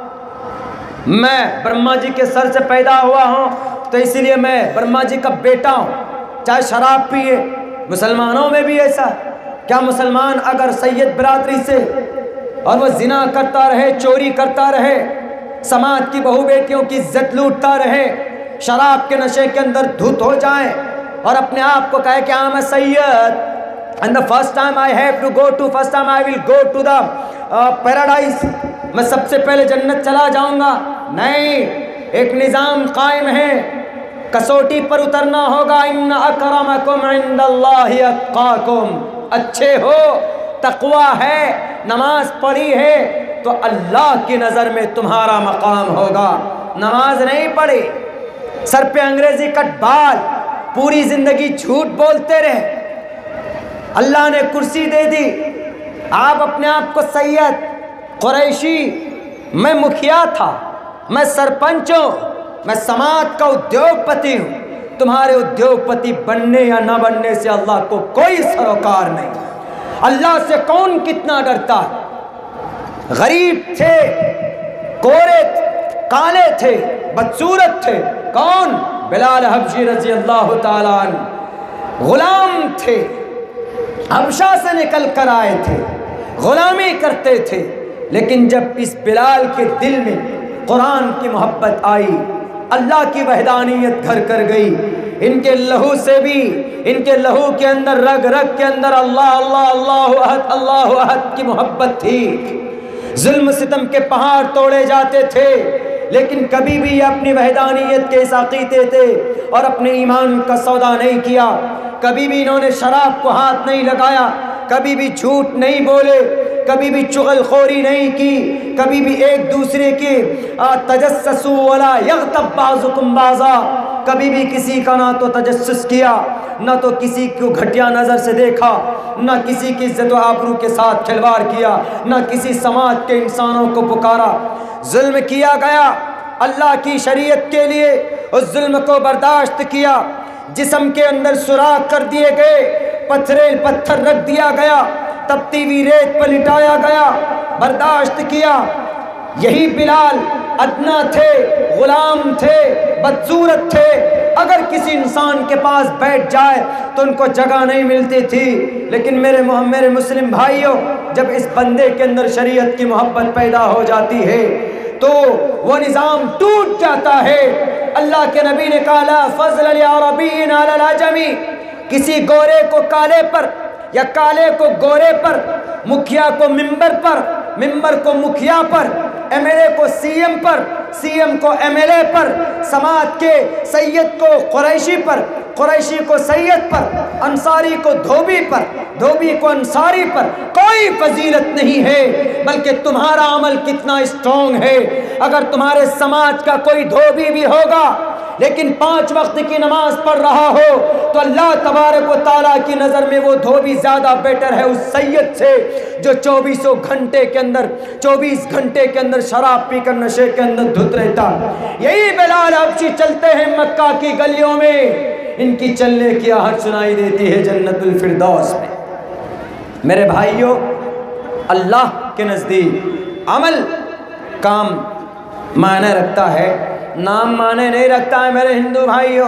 मैं ब्रह्मा जी के सर से पैदा हुआ हूँ तो इसीलिए मैं ब्रह्मा जी का बेटा हूँ, चाहे शराब पिए। मुसलमानों में भी ऐसा। क्या मुसलमान अगर सैयद बरादरी से और वो जिना करता रहे, चोरी करता रहे, समाज की बहू बेटियों की इज्जत लूटता रहे, शराब के नशे के अंदर धुत हो जाए और अपने आप को कहे कि I am a Syed and the first time I have to go to, first time I will go to the paradise, मैं सबसे पहले जन्नत चला जाऊंगा? नहीं, एक निज़ाम कायम है, कसौटी पर उतरना होगा। इन्ना अकरमकुम इंदल्लाहि अत्काकुम, अच्छे हो तकवा है, नमाज पढ़ी है, तो अल्लाह की नज़र में तुम्हारा मकाम होगा। नमाज नहीं पढ़े, सर पे अंग्रेजी कट बाल, पूरी ज़िंदगी झूठ बोलते रहे, अल्लाह ने कुर्सी दे दी, आप अपने आप को सैयद, कुरैशी, मैं मुखिया था, मैं सरपंच हूँ, मैं समाज का उद्योगपति हूँ। तुम्हारे उद्योगपति बनने या न बनने से अल्लाह को कोई सरोकार नहीं। अल्लाह से कौन कितना डरता है? गरीब थे, गोरे काले थे, बदसूरत थे, कौन? बिलाल हबशी रज़ी अल्लाह ताला अन्हु। गुलाम थे, हबशा से निकल कर आए थे, गुलामी करते थे, लेकिन जब इस बिलाल के दिल में कुरान की मोहब्बत आई, अल्लाह की वहदानियत घर कर गई, इनके लहू से भी, इनके लहू के अंदर, रग रग के अंदर अल्लाह अल्लाह अल्लाह अहद की मोहब्बत थी। जुल्म सितम के पहाड़ तोड़े जाते थे, लेकिन कभी भी अपनी वहदानियत के साक़ीते थे और अपने ईमान का सौदा नहीं किया। कभी भी इन्होंने शराब को हाथ नहीं लगाया, कभी भी झूठ नहीं बोले, कभी भी चुगलखोरी नहीं की, कभी भी एक दूसरे के तजस्सुस वला यग़्तब बाज़ुकुम बाज़ा, कभी भी किसी का ना तो तजस्सुस किया, ना तो किसी को घटिया नज़र से देखा, ना किसी की इज्जत व आबरू के साथ खिलवाड़ किया, ना किसी समाज के इंसानों को पुकारा। जुल्म किया गया, अल्लाह की शरीयत के लिए उस जुल्म को बर्दाश्त किया। जिस्म के अंदर सुराख कर दिए गए, पत्थर रख दिया गया, तपती हुई रेत पर लिटाया गया, बर्दाश्त किया। यही बिलाल अदना थे, गुलाम थे, बदसूरत थे, अगर किसी इंसान के पास बैठ जाए तो उनको जगह नहीं मिलती थी। लेकिन मेरे मुस्लिम भाइयों, जब इस बंदे के अंदर शरीयत की मोहब्बत पैदा हो जाती है तो वो निज़ाम टूट जाता है। अल्लाह के नबी ने कहा, ला फ़ज़्ल लिअरबिय्यिन अला अजमी, किसी गोरे को काले पर या काले को गोरे पर, मुखिया को मिंबर पर, मिंबर को मुखिया पर, एमएलए को सीएम पर, सीएम को एमएलए पर, समाज के सैयद को कुरैशी पर, कुरैशी को सैयद पर, अंसारी को धोबी पर, धोबी को अंसारी पर कोई फजीलत नहीं है, बल्कि तुम्हारा अमल कितना स्ट्रॉन्ग है। अगर तुम्हारे समाज का कोई धोबी भी होगा लेकिन 5 वक्त की नमाज पढ़ रहा हो तो अल्लाह तबारक व तआला की नज़र में वो धोबी ज़्यादा बेटर है उस सैयद से जो 24 घंटे के अंदर शराब पीकर नशे के अंदर धुत रहता। यही बिलाल हबशी चलते हैं मक्का की गलियों में, इनकी चलने की आहट सुनाई देती है जन्नतुल फिरदौस में। मेरे भाइयों, अल्लाह के नज़दीक अमल काम मायने रखता है, नाम माने नहीं रखता है। मेरे हिंदू भाइयों,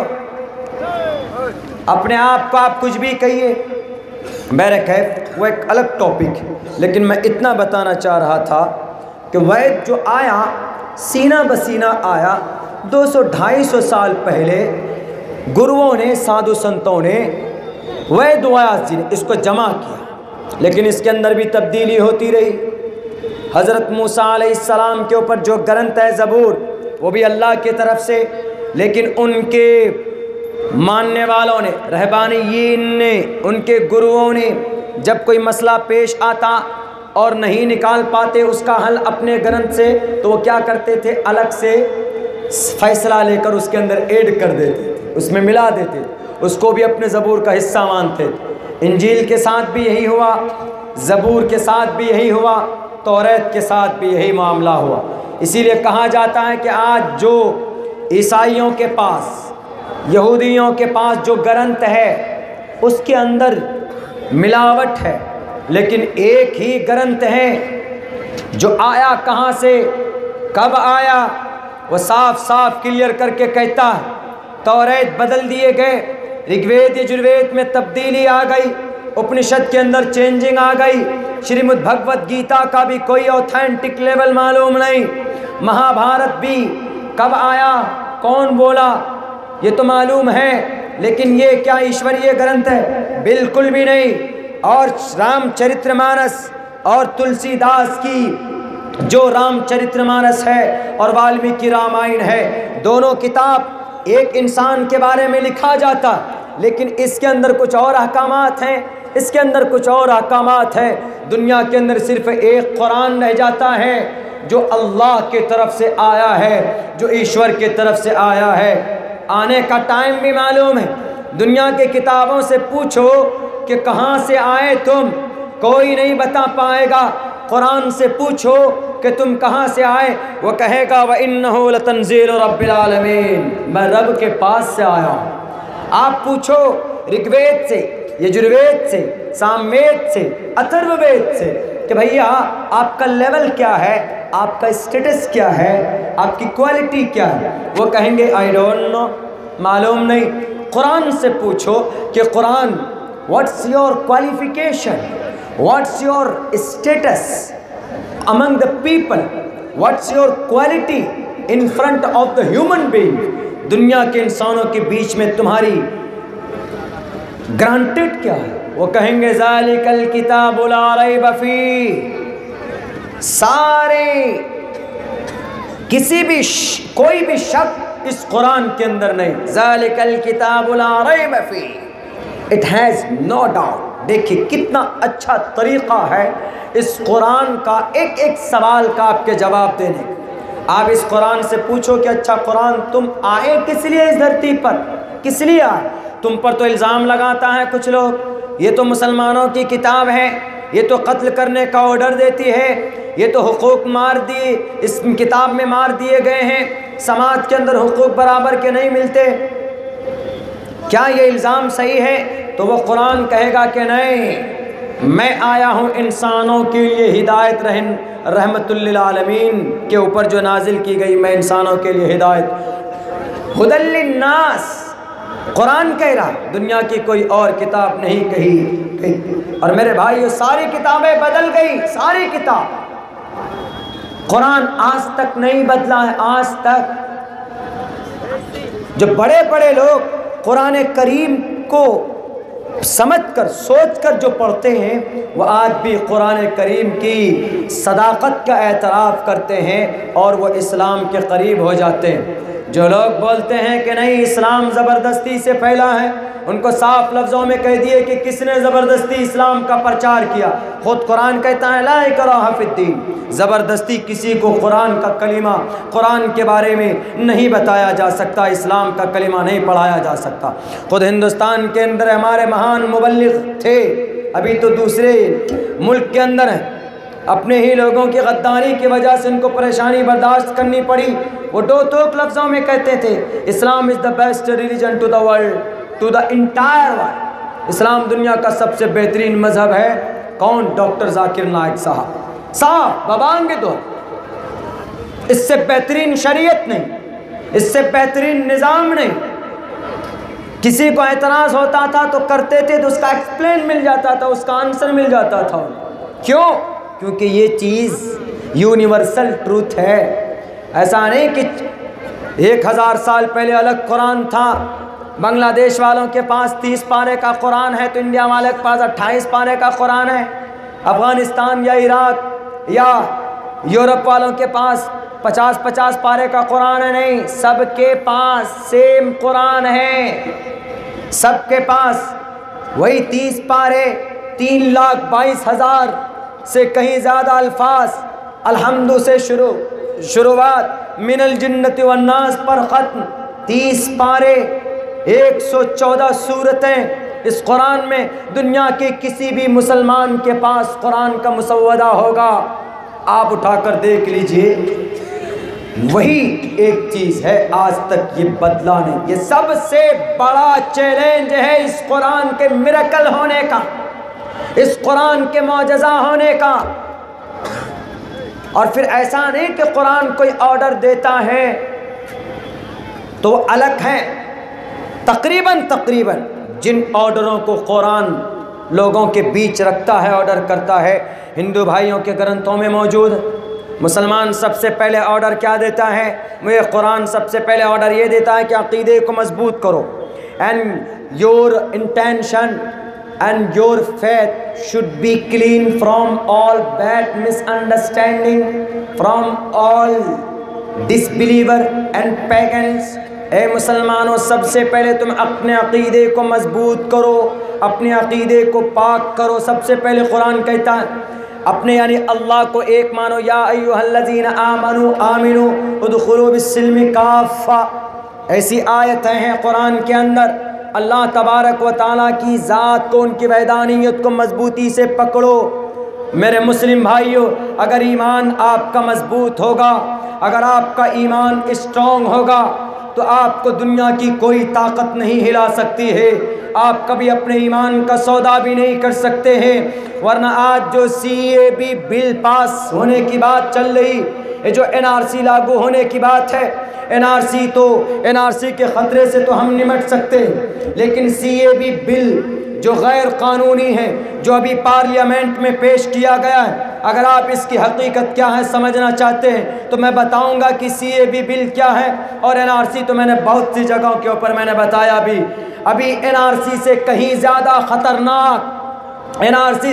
अपने आप को आप कुछ भी कहिए, मेरे खैर वो एक अलग टॉपिक है, लेकिन मैं इतना बताना चाह रहा था कि वैद जो आया सीना बसीना आया 200-250 साल पहले गुरुओं ने, साधु संतों ने, वैद व्यास जी ने इसको जमा किया, लेकिन इसके अंदर भी तब्दीली होती रही। हज़रत मूसा अलैहिस्सलाम के ऊपर जो ग्रंथ है ज़बूर, वो भी अल्लाह की तरफ से, लेकिन उनके मानने वालों ने, रहबानियीन ने, उनके गुरुओं ने जब कोई मसला पेश आता और नहीं निकाल पाते उसका हल अपने ग्रंथ से, तो वो क्या करते थे, अलग से फैसला लेकर उसके अंदर ऐड कर देते थे, उसमें मिला देते, उसको भी अपने ज़बूर का हिस्सा मानते थे। इंजील के साथ भी यही हुआ, ज़बूर के साथ भी यही हुआ, तौरात के साथ भी यही मामला हुआ। इसीलिए कहा जाता है कि आज जो ईसाइयों के पास, यहूदियों के पास जो ग्रंथ है उसके अंदर मिलावट है, लेकिन एक ही ग्रंथ है जो आया कहाँ से, कब आया, वो साफ साफ क्लियर करके कहता है। तौरात बदल दिए गए, ऋग्वेद यजुर्वेद में तब्दीली आ गई, उपनिषद के अंदर चेंजिंग आ गई, श्रीमद् भगवत गीता का भी कोई ऑथेंटिक लेवल मालूम नहीं, महाभारत भी कब आया, कौन बोला, ये तो मालूम है, लेकिन ये क्या ईश्वरीय ग्रंथ है? बिल्कुल भी नहीं। और रामचरितमानस और तुलसीदास की जो रामचरितमानस है और वाल्मीकि रामायण है, दोनों किताब एक इंसान के बारे में लिखा जाता, लेकिन इसके अंदर कुछ और अहकामात हैं इसके अंदर कुछ और अहकामात है। दुनिया के अंदर सिर्फ एक कुरान रह जाता है जो अल्लाह के तरफ से आया है, जो ईश्वर के तरफ से आया है। आने का टाइम भी मालूम है। दुनिया के किताबों से पूछो कि कहाँ से आए तुम, कोई नहीं बता पाएगा। कुरान से पूछो कि तुम कहाँ से आए, वो कहेगा व इन्नहु लतंज़ीलु रब्बिल आलमीन, मैं रब के पास से आया हूँ। आप पूछो ऋग्वेद से, यजुर्वेद से, सामवेद से, अथर्ववेद से कि भैया आपका लेवल क्या है, आपका स्टेटस क्या है, आपकी क्वालिटी क्या है। वो कहेंगे आई डोंट नो, मालूम नहीं। कुरान से पूछो कि Quran what's your qualification, what's your status among the people, what's your quality in front of the human being. दुनिया के इंसानों के बीच में तुम्हारी ग्रांटेड क्या है। वो कहेंगे ज़ालिकल किताबु ला रैब फीह, सारे किसी भी कोई भी शक इस कुरान के अंदर नहीं। ज़ालिकल किताबु ला रैब फीह, इट हैज़ नो डाउट। देखिए कितना अच्छा तरीक़ा है इस कुरान का एक एक सवाल का आपके जवाब देने का। आप इस कुरान से पूछो कि अच्छा कुरान तुम आए किस लिए इस धरती पर, किस लिए आए। तुम पर तो इल्ज़ाम लगाता है कुछ लोग, ये तो मुसलमानों की किताब है, ये तो कत्ल करने का ऑर्डर देती है, ये तो हुकूक मार दिए, इस किताब में मार दिए गए हैं, समाज के अंदर हुकूक बराबर के नहीं मिलते। क्या ये इल्ज़ाम सही है? तो वो कुरान कहेगा कि नहीं, मैं आया हूँ इंसानों के लिए हिदायत रहमतुल लिल आलमीन के ऊपर जो नाजिल की गई, मैं इंसानों के लिए हिदायत हुदल लिन्नास। कुरान कह रहा, दुनिया की कोई और किताब नहीं कही। और मेरे भाई ये सारी किताबें बदल गई, सारी किताब। कुरान आज तक नहीं बदला है, आज तक। जो बड़े बड़े लोग कुरान करीम को समझकर सोचकर जो पढ़ते हैं वो आज भी कुरान करीम की सदाकत का एतराफ़ करते हैं और वो इस्लाम के करीब हो जाते हैं। जो लोग बोलते हैं कि नहीं इस्लाम ज़बरदस्ती से फैला है, उनको साफ लफ्ज़ों में कह दिए कि किसने ज़बरदस्ती इस्लाम का प्रचार किया। ख़ुद कुरान कहता है ला इकराह फिद्दीन, ज़बरदस्ती किसी को कुरान का कलिमा, कुरान के बारे में नहीं बताया जा सकता, इस्लाम का कलिमा नहीं पढ़ाया जा सकता। ख़ुद हिंदुस्तान के अंदर हमारे महान मुबल्लिग़ थे, अभी तो दूसरे मुल्क के अंदर हैं। अपने ही लोगों की गद्दारी की वजह से उनको परेशानी बर्दाश्त करनी पड़ी। वो दो टोक लफ्ज़ों में कहते थे Islam is the best religion to the world, to the entire world. इस्लाम दुनिया का सबसे बेहतरीन मज़हब है। कौन? डॉक्टर जाकिर नाइक साहब बबांगे तो इससे बेहतरीन शरीयत नहीं, इससे बेहतरीन निज़ाम नहीं। किसी को एतराज़ होता था तो करते थे तो उसका एक्सप्लेन मिल जाता था, उसका आंसर मिल जाता था। क्यों? क्योंकि ये चीज़ यूनिवर्सल ट्रूथ है। ऐसा नहीं कि 1000 साल पहले अलग कुरान था, बांग्लादेश वालों के पास 30 पारे का कुरान है तो इंडिया वाले के पास 28 पारे का कुरान है। अफ़गानिस्तान या इराक़ या यूरोप वालों के पास 50-50 पारे का कुरान है। नहीं, सबके पास सेम कुरान है, सबके पास वही 30 पारे, 3,22,000 से कहीं ज़्यादा अल्फाज अल्हम्दु से शुरुआत मिनल जिन्नति वन्नास पर ख़त्म, 30 पारे, 114 सूरतें इस कुरान में। दुनिया के किसी भी मुसलमान के पास कुरान का मुसव्वदा होगा, आप उठाकर देख लीजिए, वही एक चीज़ है, आज तक ये बदला नहीं। ये सबसे बड़ा चैलेंज है इस कुरान के मिरेकल होने का, इस कुरान के मौजज़ा होने का। और फिर ऐसा नहीं कि कुरान कोई ऑर्डर देता है तो वो अलग है। तकरीबन जिन ऑर्डरों को कुरान लोगों के बीच रखता है, ऑर्डर करता है, हिंदू भाइयों के ग्रंथों में मौजूद है। मुसलमान सबसे पहले ऑर्डर क्या देता है? मुझे कुरान सबसे पहले ऑर्डर ये देता है कि अक़ीदे को मजबूत करो, and your intention and your faith should be clean from all bad misunderstanding, from all disbeliever and pagans, ए मुसलमानों, सबसे पहले तुम अपने अक़ीदे को मजबूत करो, अपने अक़ीदे को पाक करो। सबसे पहले कुरान कहता है अपने यानी अल्लाह को एक मानो। या अय्युहल्लज़ीना आमनू आमिनू उदखुलू बिस्सिल्मि काफ़ा, ऐसी आयतें हैं कुरान के अंदर। अल्लाह तबारक व तआला की ज़ात को, उनकी वहदानियत को मजबूती से पकड़ो। मेरे मुस्लिम भाइयों, अगर ईमान आपका मजबूत होगा, अगर आपका ईमान स्ट्रॉन्ग होगा, तो आपको दुनिया की कोई ताकत नहीं हिला सकती है। आप कभी अपने ईमान का सौदा भी नहीं कर सकते हैं। वरना आज जो CAB बिल पास होने की बात चल रही, ये जो NRC लागू होने की बात है, NRC के ख़तरे से तो हम निमट सकते हैं, लेकिन CAB बिल जो गैर कानूनी है, जो अभी पार्लियामेंट में पेश किया गया है, अगर आप इसकी हकीकत क्या है समझना चाहते हैं तो मैं बताऊंगा कि CAB बिल क्या है। और NRC तो मैंने बहुत सी जगहों के ऊपर मैंने बताया भी। अभी NRC से कहीं ज़्यादा ख़तरनाक, NRC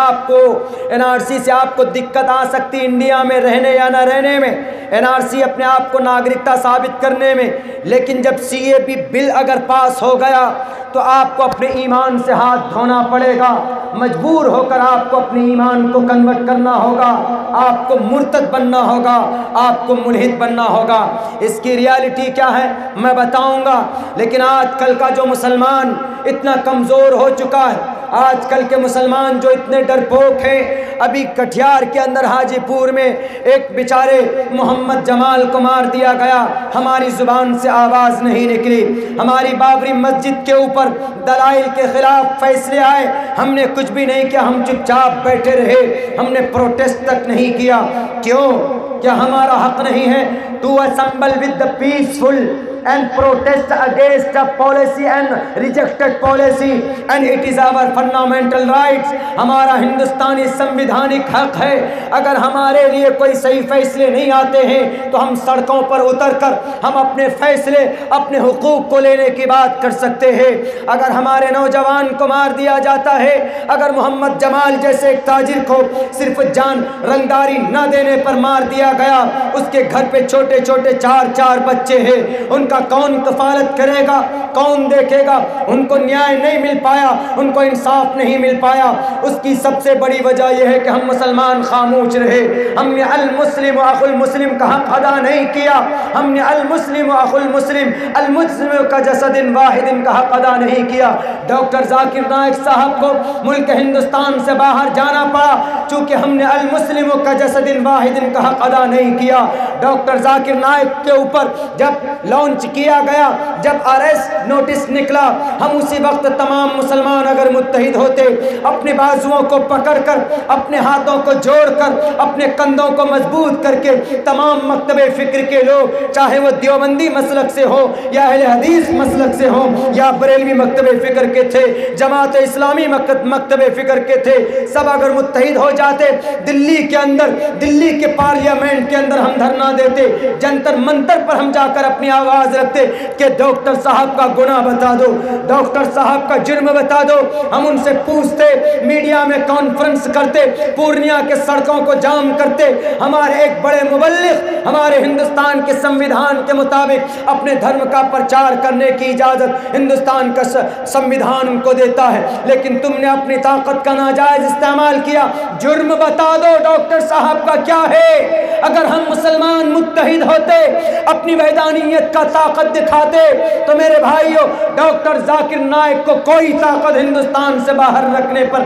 से आपको दिक्कत आ सकती इंडिया में रहने या ना रहने में, NRC अपने आप को नागरिकता साबित करने में। लेकिन जब CAB बिल अगर पास हो गया तो आपको अपने ईमान से हाथ धोना पड़ेगा। मजबूर होकर आपको अपने ईमान को कन्वर्ट करना होगा, आपको मुर्तद बनना होगा, आपको मुल्हिद बनना होगा। इसकी रियलिटी क्या है मैं बताऊंगा। लेकिन आजकल का जो मुसलमान इतना कमज़ोर हो चुका है, आजकल के मुसलमान जो इतने डरपोक हैं, अभी कटिहार के अंदर हाजीपुर में एक बेचारे मोहम्मद जमाल को मार दिया गया, हमारी ज़ुबान से आवाज़ नहीं निकली। हमारी बाबरी मस्जिद के ऊपर दलाइल के ख़िलाफ़ फैसले आए, हमने कुछ भी नहीं किया, हम चुपचाप बैठे रहे, हमने प्रोटेस्ट तक नहीं किया। क्यों? क्या हमारा हक नहीं है to assemble with the peaceful and protest against a policy and rejected policy and it is our fundamental rights। हमारा हिंदुस्तानी संविधानिक हक है। अगर हमारे लिए कोई सही फैसले नहीं आते हैं तो हम सड़कों पर उतरकर हम अपने फैसले, अपने हुकूक को लेने की बात कर सकते हैं। अगर हमारे नौजवान को मार दिया जाता है, अगर मोहम्मद जमाल जैसे एक ताजिर को सिर्फ जान रंगदारी न देने पर मार दिया गया, उसके घर पे छोटे छोटे चार बच्चे हैं, उनका कौन कफालत करेगा, कौन देखेगा? उनको न्याय नहीं मिल पाया, उनको इंसाफ नहीं मिल पाया। उसकी सबसे बड़ी वजह यह है कि हम मुसलमान खामोश रहे। हमने अल मुस्लिम व अखुल मुस्लिम का हक अदा नहीं किया। हमने अल मुस्लिम व अखुल मुस्लिम, अल मुस्लिम का जसदिन वाहिदिन का हक अदा नहीं किया। डॉक्टर जाकिर नाइक साहब को मुल्क हिंदुस्तान से बाहर जाना पड़ा चूँकि हमने अल मुस्लिम का जसदिन वाहिदिन का हक अदा नहीं किया। डॉक्टर जाकिर नाइक के ऊपर जब लॉन्च किया गया, जब अरेस्ट नोटिस निकला, हम उसी वक्त तमाम मुसलमान अगर मुत्तहिद होते, अपने बाजुओं को पकड़कर, अपने हाथों को जोड़कर, अपने कंधों को मजबूत करके, तमाम मकतबे फ़िक्र के लोग, चाहे वो देवबंदी मसलक से हो या अहले हदीस मसलक से हो या बरेलवी मकतबे फ़िक्र के थे, जमात इस्लामी मकतबे फ़िक्र के थे, सब अगर मुत्तहिद हो जाते, दिल्ली के अंदर, दिल्ली के पार्लियामेंट के अंदर हम धरना देते, जंतर मंतर पर हम जाकर अपनी आवाज़ रखते कि डॉक्टर साहब का गुनाह बता दो, डॉक्टर साहब का जुर्म बता दो। हम उनसे पूछते, मीडिया में कॉन्फ्रेंस करते, पूर्णिया के सड़कों को जाम करते। हमारे एक बड़े मुबल्लिग हमारे हिंदुस्तान के संविधान के मुताबिक अपने धर्म का प्रचार करने की इजाज़त हिंदुस्तान का संविधान उनको देता है, लेकिन तुमने अपनी ताकत का नाजायज़ इस्तेमाल किया। जुर्म बता दो डॉक्टर साहब का क्या है। अगर हम मुसलमान मुत्तहिद होते, अपनी वहदानियत का ताकत दिखाते, तो मेरे भाइयों डॉक्टर जाकिर नाइक को कोई ताकत हिंदुस्तान से बाहर रखने पर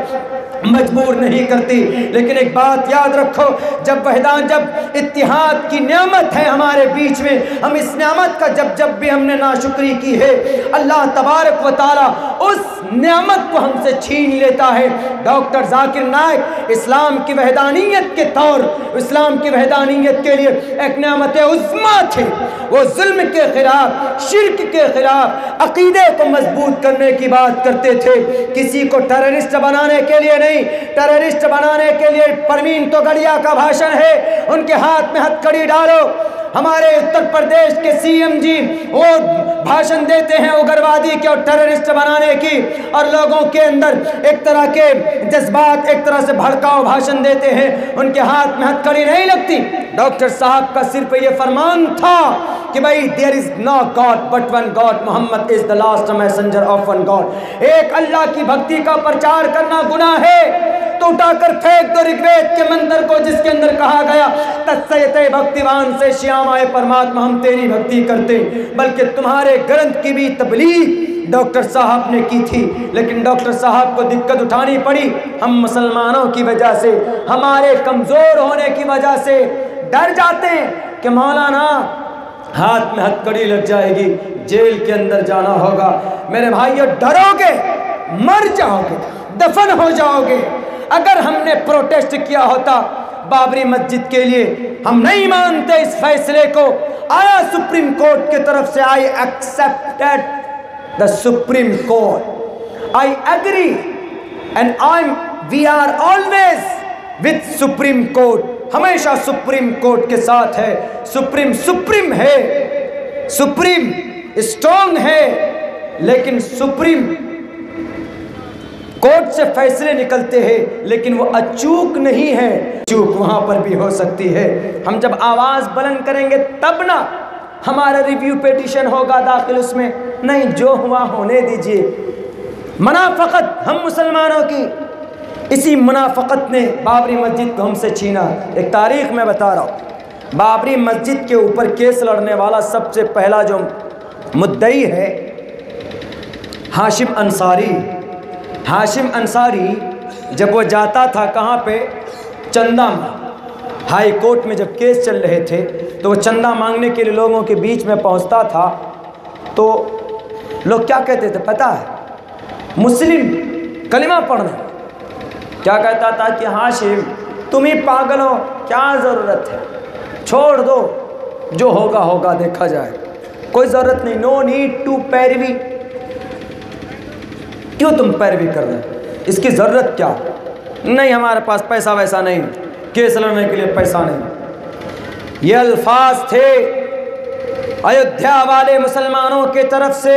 मजबूर नहीं करती। लेकिन एक बात याद रखो, जब इत्तिहाद की नेमत है हमारे बीच में, हम इस नेमत का जब भी हमने नाशुक्री की है, अल्लाह तबारक व तआला उस नेमत को हमसे छीन लेता है। डॉक्टर जाकिर नाइक इस्लाम की वहदानियत के तौर, इस्लाम की वहदानियत के लिए एक नेमत उज़्मा थे। वो जुल्म के खिलाफ, शिर्क के खिलाफ अकीदे को मजबूत करने की बात करते थे। किसी को टेररिस्ट बनाने के लिए नहीं, टेररिस्ट बनाने के लिए परवीन तोगड़िया का भाषण है, उनके हाथ में हथकड़ी डालो। हमारे उत्तर प्रदेश के CM जी वो भाषण देते हैं उग्रवादी के और टेररिस्ट बनाने की, और लोगों के अंदर एक तरह के जज्बात, एक तरह से भड़काऊ भाषण देते हैं, उनके हाथ में हथकड़ी नहीं लगती। डॉक्टर साहब का सिर्फ ये फरमान था कि भाई there is no god but one god, Muhammad is the last messenger of one god. एक अल्लाह की भक्ति का प्रचार करना गुनाह है तो उठाकर फेंक दो ऋग्वेद के मंत्र को, जिसके अंदर कहा गया तत्सयते भक्तिवान से श्यामाए परमात्मा, हम तेरी भक्ति करते। बल्कि तुम्हारे ग्रंथ की भी तबलीग डॉक्टर साहब ने की थी, लेकिन डॉक्टर साहब को दिक्कत उठानी पड़ी। हम मुसलमानों की वजह से, हमारे कमज़ोर होने की वजह से डर जाते हैं कि मौलाना हाथ में हथकड़ी लग जाएगी, जेल के अंदर जाना होगा। मेरे भाइयों, डरोगे, मर जाओगे, दफन हो जाओगे। अगर हमने प्रोटेस्ट किया होता बाबरी मस्जिद के लिए, हम नहीं मानते इस फैसले को, आया सुप्रीम कोर्ट की तरफ से, I accepted the supreme court, I agree and we are always with supreme court, हमेशा सुप्रीम कोर्ट के साथ है। सुप्रीम है, सुप्रीम स्ट्रॉन्ग है, लेकिन सुप्रीम कोर्ट से फैसले निकलते हैं, लेकिन वो अचूक नहीं है। चूक वहां पर भी हो सकती है। हम जब आवाज बुलंद करेंगे तब ना हमारा रिव्यू पिटीशन होगा दाखिल उसमें, नहीं, जो हुआ होने दीजिए। मुनाफकत हम मुसलमानों की, इसी मुनाफकत ने बाबरी मस्जिद को हमसे छीना। एक तारीख में बता रहा हूँ, बाबरी मस्जिद के ऊपर केस लड़ने वाला सबसे पहला जो मुद्दई है हाशिम अंसारी। हाशिम अंसारी जब वो जाता था कहाँ पे, चंदा में, हाई कोर्ट में जब केस चल रहे थे तो वो चंदा मांगने के लिए लोगों के बीच में पहुँचता था। तो लोग क्या कहते थे पता है? मुस्लिम कलिमा पढ़ना। क्या कहता था कि हाशिम तुम ही पागल हो, क्या ज़रूरत है, छोड़ दो, जो होगा होगा, देखा जाए, कोई ज़रूरत नहीं, नो नीड टू पैरवी। क्यों तुम पैरवी कर रहे हो, इसकी ज़रूरत क्या? नहीं, हमारे पास पैसा वैसा नहीं, केस लड़ने के लिए पैसा नहीं। ये अल्फाज थे अयोध्या वाले मुसलमानों के तरफ से,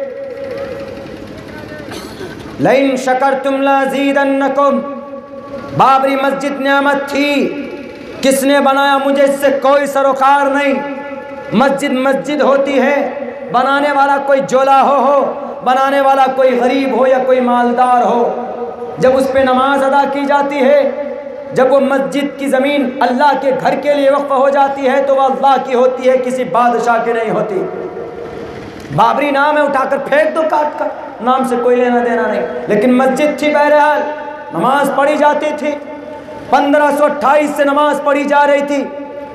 लइन शकरतुम लज़ीदन्नकुम। बाबरी मस्जिद नियामत थी, किसने बनाया, मुझे इससे कोई सरोकार नहीं। मस्जिद मस्जिद होती है, बनाने वाला कोई जोला हो, बनाने वाला कोई गरीब हो या कोई मालदार हो, जब उस पर नमाज अदा की जाती है, जब वो मस्जिद की ज़मीन अल्लाह के घर के लिए वक्फ हो जाती है तो वह अल्लाह की होती है, किसी बादशाह की नहीं होती। बाबरी नाम है, उठाकर फेंक दो काट कर, नाम से कोई लेना देना नहीं, लेकिन मस्जिद थी, बहरहाल नमाज पढ़ी जाती थी। 1528 से नमाज पढ़ी जा रही थी,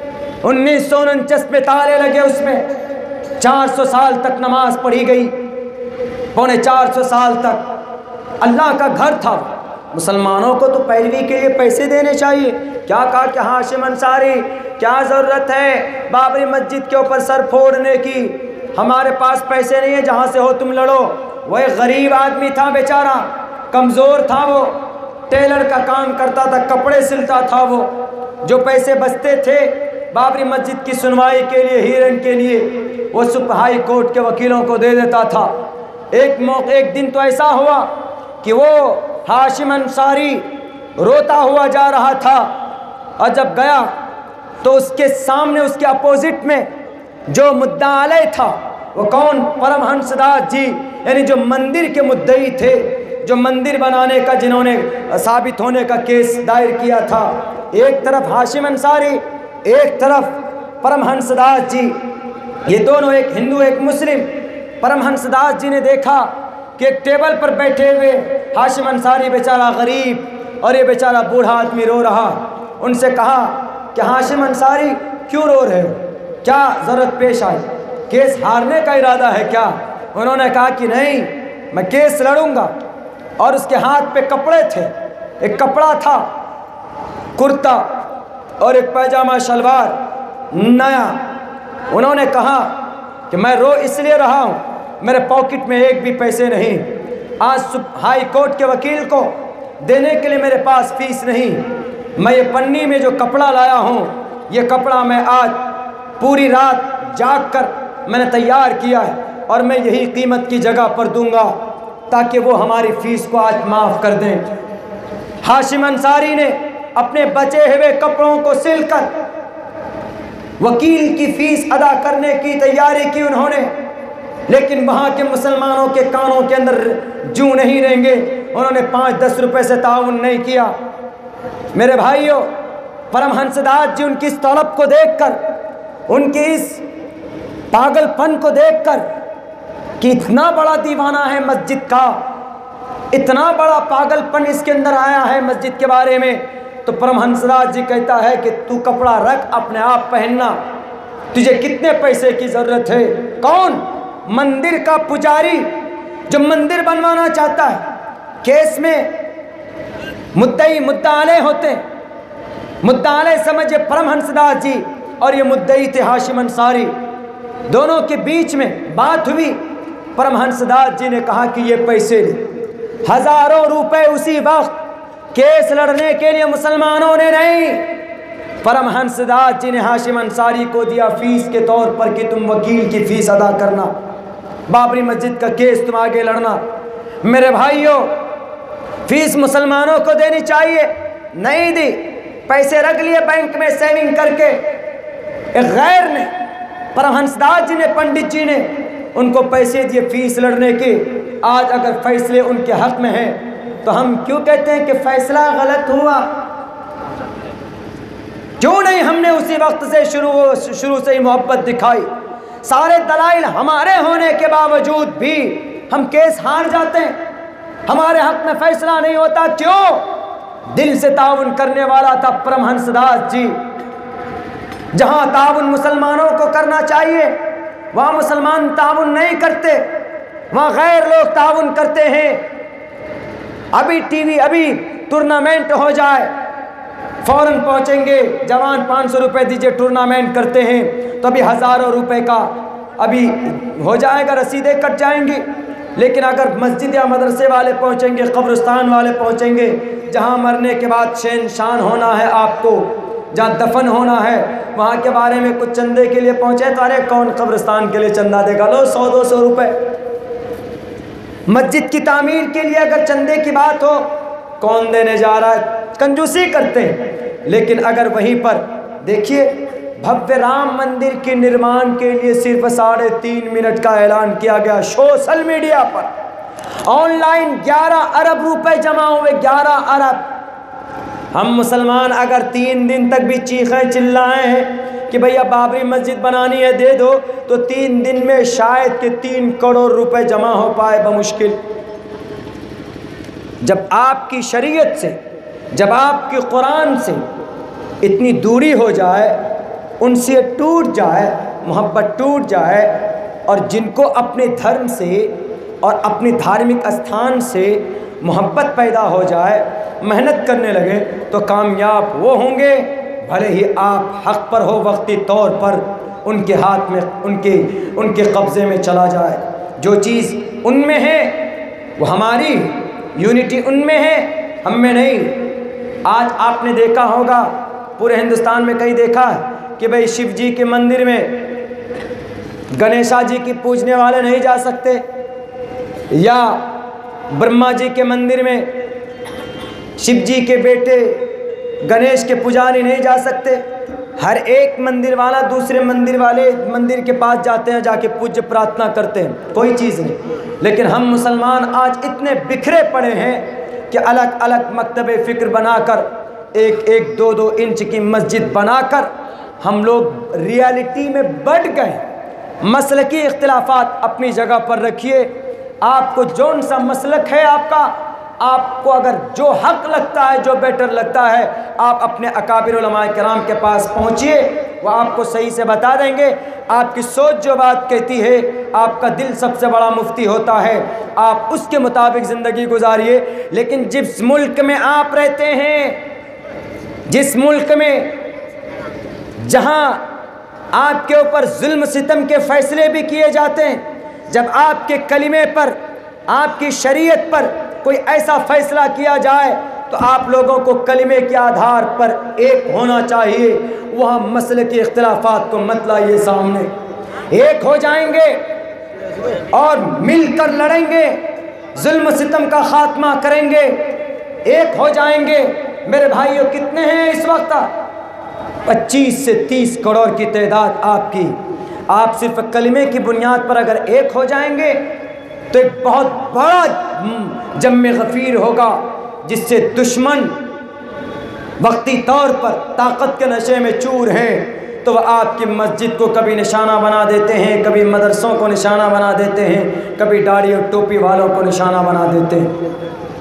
1949 में ताले लगे उसमें, 400 साल तक नमाज पढ़ी गई, पौने 400 साल तक अल्लाह का घर था। मुसलमानों को तो पैरवी के लिए पैसे देने चाहिए। क्या कहा कि हाशिम अंसारी क्या ज़रूरत है बाबरी मस्जिद के ऊपर सर फोड़ने की, हमारे पास पैसे नहीं है, जहाँ से हो तुम लड़ो। वह गरीब आदमी था बेचारा, कमज़ोर था, वो टेलर का काम करता था, कपड़े सिलता था। वो जो पैसे बचते थे बाबरी मस्जिद की सुनवाई के लिए, हीरन के लिए, वो सुप्रीम हाई कोर्ट के वकीलों को दे देता था। एक दिन तो ऐसा हुआ कि वो हाशिम अंसारी रोता हुआ जा रहा था, और जब गया तो उसके सामने, उसके अपोजिट में जो मुद्दा अलय था, वो कौन? परमहंसदास जी, यानी जो मंदिर के मुद्दई थे, जो मंदिर बनाने का, जिन्होंने साबित होने का केस दायर किया था। एक तरफ हाशिम अंसारी, एक तरफ परमहंसदास जी, ये दोनों, एक हिंदू एक मुस्लिम। परमहंसदास जी ने देखा कि एक टेबल पर बैठे हुए हाशिम अंसारी बेचारा गरीब और ये बेचारा बूढ़ा आदमी रो रहा। उनसे कहा कि हाशिम अंसारी क्यों रो रहे हो, क्या ज़रूरत पेश आई, केस हारने का इरादा है क्या? उन्होंने कहा कि नहीं, मैं केस लड़ूंगा। और उसके हाथ पे कपड़े थे, एक कपड़ा था कुर्ता और एक पैजामा शलवार नया। उन्होंने कहा कि मैं रो इसलिए रहा हूँ, मेरे पॉकेट में एक भी पैसे नहीं, आज हाई कोर्ट के वकील को देने के लिए मेरे पास फीस नहीं, मैं ये पन्नी में जो कपड़ा लाया हूँ, ये कपड़ा मैं आज पूरी रात जाग कर मैंने तैयार किया है, और मैं यही कीमत की जगह पर दूंगा ताकि वो हमारी फ़ीस को आज माफ़ कर दें। हाशिम अंसारी ने अपने बचे हुए कपड़ों को सिलकर वकील की फीस अदा करने की तैयारी की उन्होंने, लेकिन वहाँ के मुसलमानों के कानों के अंदर जूं नहीं रहेंगे, उन्होंने 5-10 रुपए से ताउन नहीं किया। मेरे भाइयों, परमहंसदास जी उनकी इस तलब को देखकर, उनके इस पागलपन को देखकर कि इतना बड़ा दीवाना है मस्जिद का, इतना बड़ा पागलपन इसके अंदर आया है मस्जिद के बारे में, तो परमहंसदास जी कहता है कि तू कपड़ा रख, अपने आप पहनना, तुझे कितने पैसे की जरूरत है। कौन? मंदिर का पुजारी जो मंदिर बनवाना चाहता है, केस में मुद्दई मुद्दाले होते, मुद्दाले समझे परमहंसदास जी और ये मुद्दई थे हाशिम अंसारी, दोनों के बीच में बात हुई। परमहंसदास जी ने कहा कि ये पैसे ले, हजारों रुपए उसी वक्त केस लड़ने के लिए मुसलमानों ने नहीं, परमहंसदास जी ने हाशिम अंसारी को दिया फीस के तौर पर कि तुम वकील की फीस अदा करना, बाबरी मस्जिद का केस तुम आगे लड़ना। मेरे भाइयों, फीस मुसलमानों को देनी चाहिए, नहीं दी, पैसे रख लिए बैंक में सेविंग करके। एक गैर ने, परमहंसदास जी ने, पंडित जी ने उनको पैसे दिए फीस लड़ने के। आज अगर फैसले उनके हक में हैं तो हम क्यों कहते हैं कि फैसला गलत हुआ? क्यों नहीं हमने उसी वक्त से शुरू से ही मोहब्बत दिखाई? सारे दलाइल हमारे होने के बावजूद भी हम केस हार जाते हैं, हमारे हक में फैसला नहीं होता। क्यों? दिल से ताउन करने वाला था परमहंसदास जी। जहां ताउन मुसलमानों को करना चाहिए वहां मुसलमान ताउन नहीं करते, वहां गैर लोग ताउन करते हैं। अभी टूर्नामेंट हो जाए, फौरन पहुंचेंगे, जवान 500 रुपए दीजिए, टूर्नामेंट करते हैं, तो अभी हज़ारों रुपए का अभी हो जाएगा, रसीदें कट जाएंगी। लेकिन अगर मस्जिद या मदरसे वाले पहुंचेंगे, कब्रिस्तान वाले पहुंचेंगे, जहां मरने के बाद शेन शान होना है आपको, जहां दफन होना है, वहां के बारे में कुछ चंदे के लिए पहुंचे तो अरे कौन कब्रिस्तान के लिए चंदा देगा, लो 100-200 रुपए। मस्जिद की तामीर के लिए अगर चंदे की बात हो, कौन देने जा रहा है? कंजूसी करते हैं। लेकिन अगर वहीं पर देखिए, भव्य राम मंदिर के निर्माण के लिए सिर्फ 3.5 मिनट का ऐलान किया गया सोशल मीडिया पर, ऑनलाइन 11 अरब रुपए जमा हुए, 11 अरब। हम मुसलमान अगर 3 दिन तक भी चीखें चिल्लाए हैं कि भैया बाबरी मस्जिद बनानी है दे दो, तो 3 दिन में शायद के 3 करोड़ रुपए जमा हो पाए बमुश्किल। जब आपकी शरीयत से, जब आपकी कुरान से इतनी दूरी हो जाए, उनसे टूट जाए, मोहब्बत टूट जाए, और जिनको अपने धर्म से और अपने धार्मिक स्थान से मोहब्बत पैदा हो जाए, मेहनत करने लगे, तो कामयाब वो होंगे भले ही आप हक पर हो, वक्ती तौर पर उनके हाथ में, उनके कब्ज़े में चला जाए। जो चीज़ उनमें है वो हमारी, यूनिटी उनमें है, हम में नहीं। आज आपने देखा होगा, पूरे हिंदुस्तान में कहीं देखा है कि भाई शिव जी के मंदिर में गणेशा जी की पूजने वाले नहीं जा सकते, या ब्रह्मा जी के मंदिर में शिव जी के बेटे गणेश के पुजारी नहीं जा सकते। हर एक मंदिर वाला दूसरे मंदिर के पास जाते हैं, जाके पूज्य प्रार्थना करते हैं, कोई चीज़ नहीं। लेकिन हम मुसलमान आज इतने बिखरे पड़े हैं कि अलग अलग मकतबे फ़िक्र बनाकर, 1-1, 2-2 इंच की मस्जिद बनाकर हम लोग रियलिटी में बढ़ गए। मसलकी इख्तिलाफात अपनी जगह पर रखिए, आपको जौन सा मसलक है आपको अगर जो हक लगता है, जो बेटर लगता है, आप अपने अकाबिर उलमाए किराम के पास पहुँचिए, वो आपको सही से बता देंगे। आपकी सोच जो बात कहती है, आपका दिल सबसे बड़ा मुफ्ती होता है, आप उसके मुताबिक ज़िंदगी गुजारिए। लेकिन जिस मुल्क में आप रहते हैं, जिस मुल्क में जहाँ आपके ऊपर जुल्म सितम के फ़ैसले भी किए जाते हैं, जब आपके कलिमे पर, आपकी शरीयत पर कोई ऐसा फ़ैसला किया जाए तो आप लोगों को कलिमे के आधार पर एक होना चाहिए। वहाँ मसले के इख्तिलाफात को मत लाइए सामने, एक हो जाएंगे और मिलकर लड़ेंगे, जुल्म सितम का खात्मा करेंगे, एक हो जाएंगे। मेरे भाइयों, कितने हैं इस वक्त 25 से 30 करोड़ की तादाद आपकी, आप सिर्फ कलिमे की बुनियाद पर अगर एक हो जाएंगे तो एक बहुत बड़ा जम्मे गफ़ीर होगा, जिससे दुश्मन वक्ती तौर पर ताकत के नशे में चूर हैं तो वह आपकी मस्जिद को कभी निशाना बना देते हैं, कभी मदरसों को निशाना बना देते हैं, कभी दाढ़ी और टोपी वालों को निशाना बना देते हैं।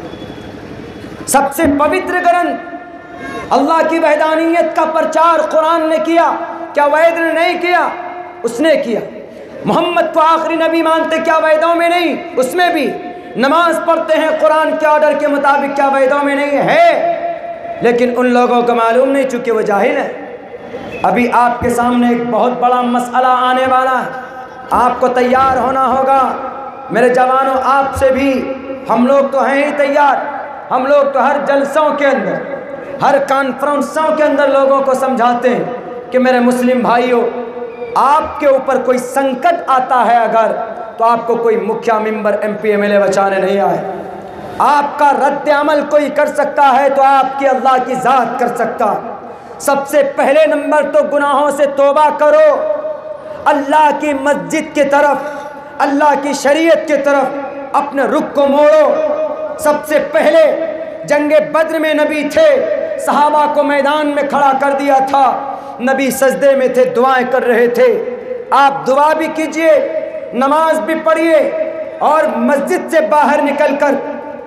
सबसे पवित्र ग्रंथ अल्लाह की वहदानियत का प्रचार कुरान ने किया, क्या वैद ने नहीं किया? उसने किया। मोहम्मद को आखिरी नबी मानते, क्या वैदों में नहीं? उसमें भी। नमाज पढ़ते हैं कुरान के ऑर्डर के मुताबिक, क्या वैदों में नहीं है? लेकिन उन लोगों को मालूम नहीं, चूंकि वो जाहिल है। अभी आपके सामने एक बहुत बड़ा मसला आने वाला है, आपको तैयार होना होगा। मेरे जवानों, आपसे भी, हम लोग तो हैं ही तैयार। हम लोग तो हर जलसों के अंदर, हर कॉन्फ्रेंसों के अंदर लोगों को समझाते हैं कि मेरे मुस्लिम भाइयों, आपके ऊपर कोई संकट आता है अगर, तो आपको कोई मुखिया, मिंबर, MP, MLA बचाने नहीं आए। आपका रद्द अमल कोई कर सकता है तो आपकी अल्लाह की ज़ात कर सकता है। सबसे पहले नंबर तो गुनाहों से तौबा करो, अल्लाह की मस्जिद की तरफ, अल्लाह की शरीयत की तरफ अपने रुख को मोड़ो। सबसे पहले जंगे बद्र में नबी थे, सहाबा को मैदान में खड़ा कर दिया था, नबी सजदे में थे, दुआएं कर रहे थे। आप दुआ भी कीजिए, नमाज भी पढ़िए और मस्जिद से बाहर निकलकर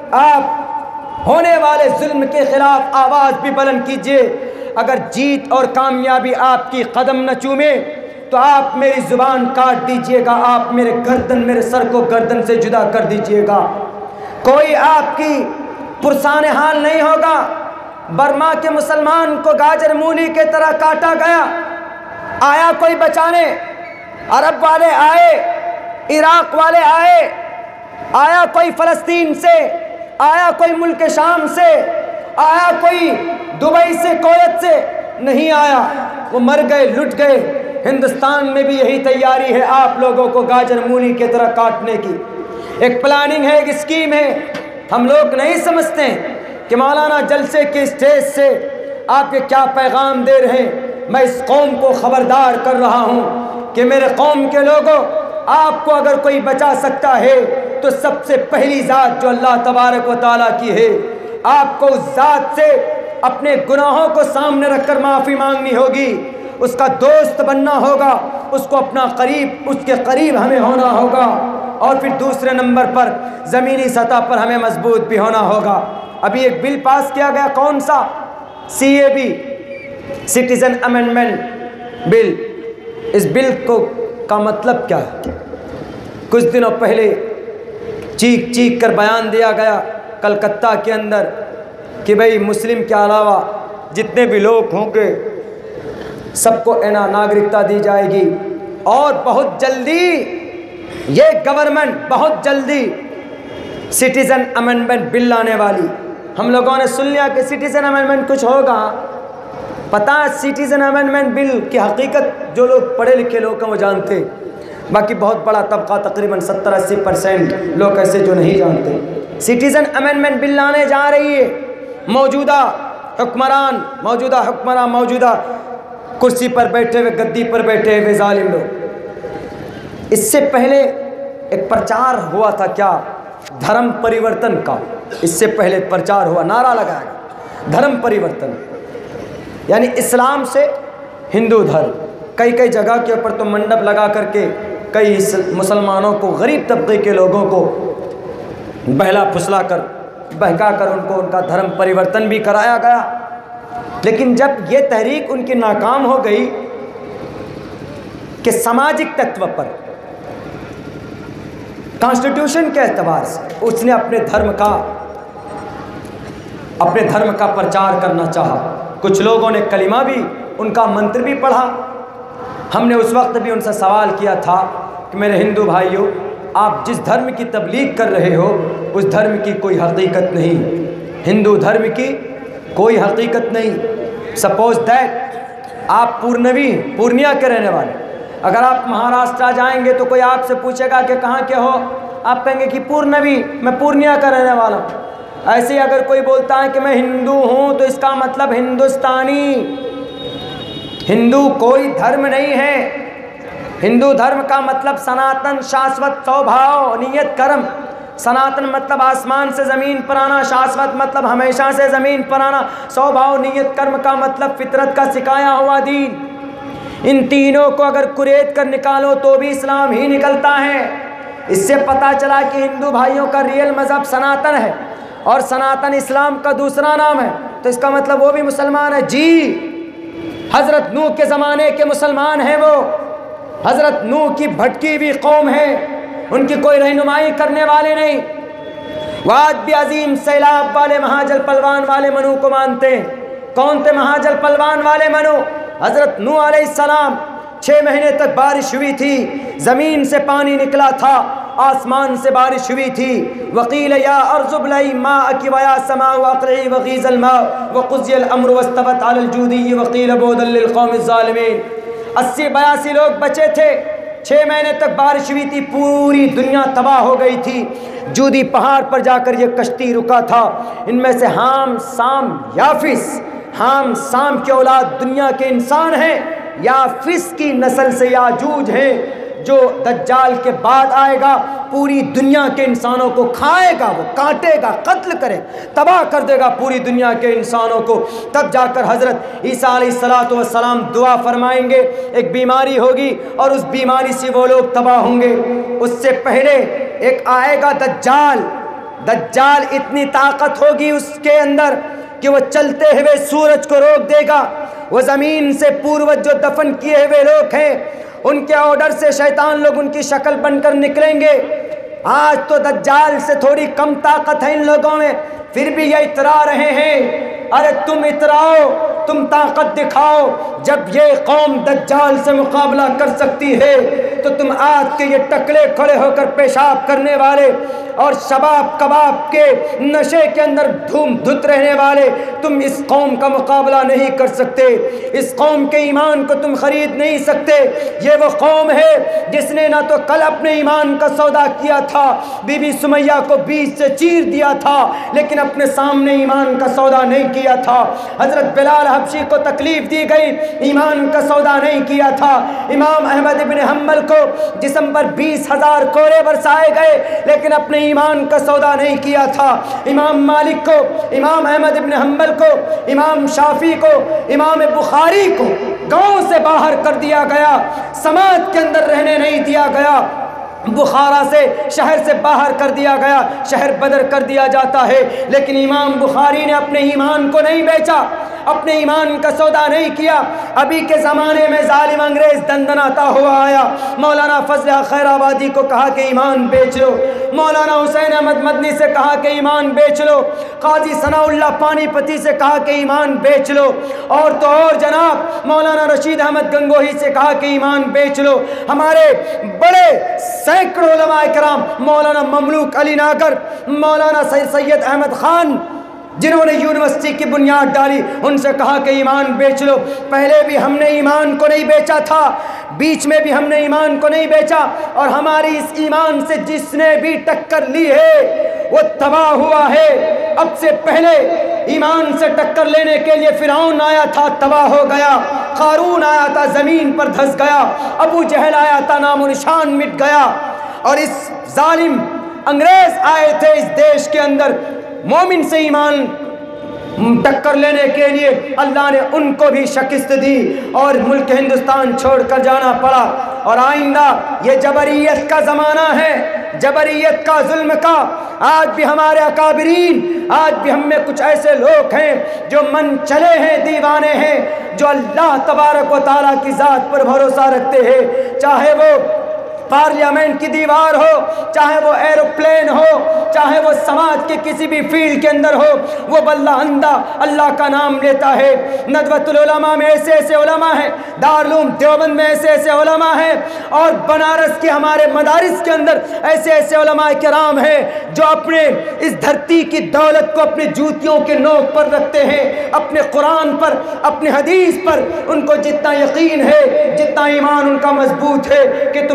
आप होने वाले जुल्म के खिलाफ आवाज़ भी बुलंद कीजिए। अगर जीत और कामयाबी आपकी कदम न चूमे तो आप मेरी ज़ुबान काट दीजिएगा, आप मेरे सर को गर्दन से जुदा कर दीजिएगा। कोई आपकी पुरसान हाल नहीं होगा। बर्मा के मुसलमान को गाजर मूली के तरह काटा गया, आया कोई बचाने? अरब वाले आए, इराक वाले आए, आया कोई फ़लस्तीन से, आया कोई मुल्क शाम से, आया कोई दुबई से, कुवैत से? नहीं आया। वो मर गए, लुट गए। हिंदुस्तान में भी यही तैयारी है आप लोगों को गाजर मूली की तरह काटने की। एक प्लानिंग है, एक स्कीम है। हम लोग नहीं समझते कि मौलाना जलसे के स्टेज से आपके क्या पैगाम दे रहे हैं। मैं इस कौम को ख़बरदार कर रहा हूँ कि मेरे कौम के लोगों, आपको अगर कोई बचा सकता है तो सबसे पहली ज़ात जो अल्लाह तबारक व तआला की है, आपको उस ज़ात से अपने गुनाहों को सामने रखकर माफ़ी मांगनी होगी, उसका दोस्त बनना होगा, उसको अपना करीब, उसके करीब हमें होना होगा। और फिर दूसरे नंबर पर ज़मीनी सतह पर हमें मजबूत भी होना होगा। अभी एक बिल पास किया गया, कौन सा? CAB, citizen amendment bill. इस बिल को का मतलब क्या है? कुछ दिनों पहले चीख चीख कर बयान दिया गया कलकत्ता के अंदर कि भाई मुस्लिम के अलावा जितने भी लोग होंगे सबको नागरिकता दी जाएगी। और बहुत जल्दी ये गवर्नमेंट बहुत जल्दी सिटीज़न अमेंडमेंट बिल लाने वाली। हम लोगों ने सुन लिया कि सिटीज़न अमेंडमेंट कुछ होगा। पता है सिटीज़न अमेंडमेंट बिल की हकीकत जो लोग पढ़े लिखे लोग हैं वो जानते, बाकी बहुत बड़ा तबका तकरीबन 70-80% लोग ऐसे जो नहीं जानते। सिटीज़न अमेंडमेंट बिल लाने जा रही है मौजूदा हुक्मरान, मौजूदा कुर्सी पर बैठे हुए, गद्दी पर बैठे हुए जालिम लोग। इससे पहले एक प्रचार हुआ था, क्या? धर्म परिवर्तन का। इससे पहले प्रचार हुआ, नारा लगाया गया धर्म परिवर्तन, यानी इस्लाम से हिंदू धर्म। कई कई जगह के ऊपर तो मंडप लगा करके कई मुसलमानों को, गरीब तबके के लोगों को बहला फुसला कर, बहका कर उनको उनका धर्म परिवर्तन भी कराया गया। लेकिन जब ये तहरीक उनकी नाकाम हो गई कि सामाजिक तत्व पर, कॉन्स्टिट्यूशन के एतबार से उसने अपने धर्म का प्रचार करना चाहा। कुछ लोगों ने कलिमा भी, उनका मंत्र भी पढ़ा। हमने उस वक्त भी उनसे सवाल किया था कि मेरे हिंदू भाइयों, आप जिस धर्म की तबलीग कर रहे हो उस धर्म की कोई हकीकत नहीं, हिंदू धर्म की कोई हकीकत नहीं। सपोज दैट आप पूर्णिया के रहने वाले, अगर आप महाराष्ट्र आ जाएंगे तो कोई आपसे पूछेगा कि कहाँ के हो, आप कहेंगे कि पूर्णवी, मैं पूर्णिया का रहने वाला हूँ। ऐसे ही अगर कोई बोलता है कि मैं हिंदू हूँ तो इसका मतलब हिंदुस्तानी। हिंदू कोई धर्म नहीं है। हिंदू धर्म का मतलब सनातन, शाश्वत, स्वभाव, नियत, कर्म। सनातन मतलब आसमान से ज़मीन पर आना, शाश्वत मतलब हमेशा से ज़मीन पर आना, स्वभाव, नियत, कर्म का मतलब फितरत का सिखाया हुआ दीन। इन तीनों को अगर कुरेद कर निकालो तो भी इस्लाम ही निकलता है। इससे पता चला कि हिंदू भाइयों का रियल मज़हब सनातन है और सनातन इस्लाम का दूसरा नाम है, तो इसका मतलब वो भी मुसलमान है। जी, हज़रत नूह के ज़माने के मुसलमान हैं वो। हज़रत नूह की भटकी हुई कौम है, उनकी कोई रहनुमाई करने वाले नहीं। वो आज भी अजीम सैलाब वाले महाजल पलवान वाले मनु को मानते हैं। कौन थे महाजल पलवान वाले मनु? हज़रत नूह अलैहिस्सलाम 6 महीने तक बारिश हुई थी, ज़मीन से पानी निकला था, आसमान से बारिश हुई थी। वकील या अर्जुबलई माअकी वया समा वक़री वग़ीज़ल मा वक़ुज़ियल अम्र वस्तवत अलल जूदी वक़ील बुअदल लिल क़ौमिज़ ज़ालिमीन। 80-82 लोग बचे थे। 6 महीने तक बारिश हुई थी, पूरी दुनिया तबाह हो गई थी। जूदी पहाड़ पर जाकर ये कश्ती रुका था। इनमें से हाम, साम, याफिस, हाम साम की औलाद दुनिया के इंसान हैं, याफिस की नस्ल से याजूज है, जो दज्जाल के बाद आएगा, पूरी दुनिया के इंसानों को खाएगा, वो काटेगा, कत्ल करे, तबाह कर देगा पूरी दुनिया के इंसानों को। तब जाकर हज़रत ईसा अलैहिस्सलातु वस्सलाम दुआ फरमाएंगे, एक बीमारी होगी और उस बीमारी से वो लोग तबाह होंगे। उससे पहले एक आएगा दज्जाल। दज्जाल इतनी ताकत होगी उसके अंदर कि वो चलते हुए सूरज को रोक देगा। वो ज़मीन से पूर्वज जो दफन किए हुए लोग हैं, उनके ऑर्डर से शैतान लोग उनकी शक्ल बनकर निकलेंगे। आज तो दज्जाल से थोड़ी कम ताकत है इन लोगों में, फिर भी ये इतरा रहे हैं, अरे तुम इतराओ, तुम ताकत दिखाओ। जब ये कौम दज्जाल से मुकाबला कर सकती है तो तुम आज के ये टकले खड़े होकर पेशाब करने वाले और शबाब कबाब के नशे के अंदर धूम धुत रहने वाले, तुम इस कौम का मुकाबला नहीं कर सकते। इस कौम के ईमान को तुम खरीद नहीं सकते। ये वो कौम है जिसने ना तो कल अपने ईमान का सौदा किया था, बीबी सुमैया को बीच से चीर दिया था, लेकिन अपने सामने ईमान का सौदा नहीं किया था। हज़रत बिलाल हबशी को तकलीफ दी गई, ईमान का सौदा नहीं किया था। इमाम अहमद इब्न हम्बल को जिस्म पर 20,000 कोड़े बरसाए गए, लेकिन अपने ईमान का सौदा नहीं किया था। इमाम मालिक को, इमाम अहमद इब्न हम्बल को, इमाम शाफी को, इमाम बुखारी को गांव से बाहर कर दिया गया, समाज के अंदर रहने नहीं दिया गया। बुखारा से, शहर से बाहर कर दिया गया, शहर बदर कर दिया जाता है, लेकिन इमाम बुखारी ने अपने ईमान को नहीं बेचा, अपने ईमान का सौदा नहीं किया। अभी के ज़माने में जालिम अंग्रेज़ दंदनाता हुआ आया, मौलाना फजल खैराबादी को कहा कि ईमान बेच लो, मौलाना हुसैन अहमद मदनी से कहा कि ईमान बेच लो, काजी सनाउल्लाह पानीपती से कहा कि ईमान बेच लो, और तो और जनाब मौलाना रशीद अहमद गंगोही से कहा कि ईमान बेच लो। हमारे बड़े सैकड़ों उलमा इकराम, मौलाना ममलूक अली नागर, मौलाना सैयद अहमद खान, जिन्होंने यूनिवर्सिटी की बुनियाद डाली, उनसे कहा कि ईमान बेच लो। पहले भी हमने ईमान को नहीं बेचा था, बीच में भी हमने ईमान को नहीं बेचा, और हमारी इस ईमान से जिसने भी टक्कर ली है वो तबाह हुआ है। अब से पहले ईमान से टक्कर लेने के लिए फिरौन आया था, तबाह हो गया। कारून आया था, ज़मीन पर धंस गया। अबू जहल आया था, नामो निशान मिट गया। और इस जालिम अंग्रेज़ आए थे इस देश के अंदर मोमिन से ईमान टक्कर लेने के लिए, अल्लाह ने उनको भी शिकस्त दी और मुल्क हिंदुस्तान छोड़कर जाना पड़ा। और आइंदा ये जबरियत का ज़माना है, जबरियत का, जुल्म का। आज भी हमारे अकाबिरीन, आज भी हम में कुछ ऐसे लोग हैं जो मन चले हैं, दीवाने हैं, जो अल्लाह तबारक व तआला की ज़ात पर भरोसा रखते हैं। चाहे वो पार्लियामेंट की दीवार हो, चाहे वो एरोप्लेन हो, चाहे वो समाज के किसी भी फील्ड के अंदर हो, वो बल्ला अंदा अल्लाह का नाम लेता है। नदवतुल उलमा में ऐसे ऐसे उलमा हैं, दारुल देवबंद में ऐसे ऐसे उलमा हैं, और बनारस के हमारे मदारिस के अंदर ऐसे ऐसे उलमा किराम हैं जो अपने इस धरती की दौलत को अपने जूतियों के नोक पर रखते हैं, अपने कुरान पर, अपने हदीस पर। उनको जितना यकीन है, जितना ईमान उनका मजबूत है कि तुम इन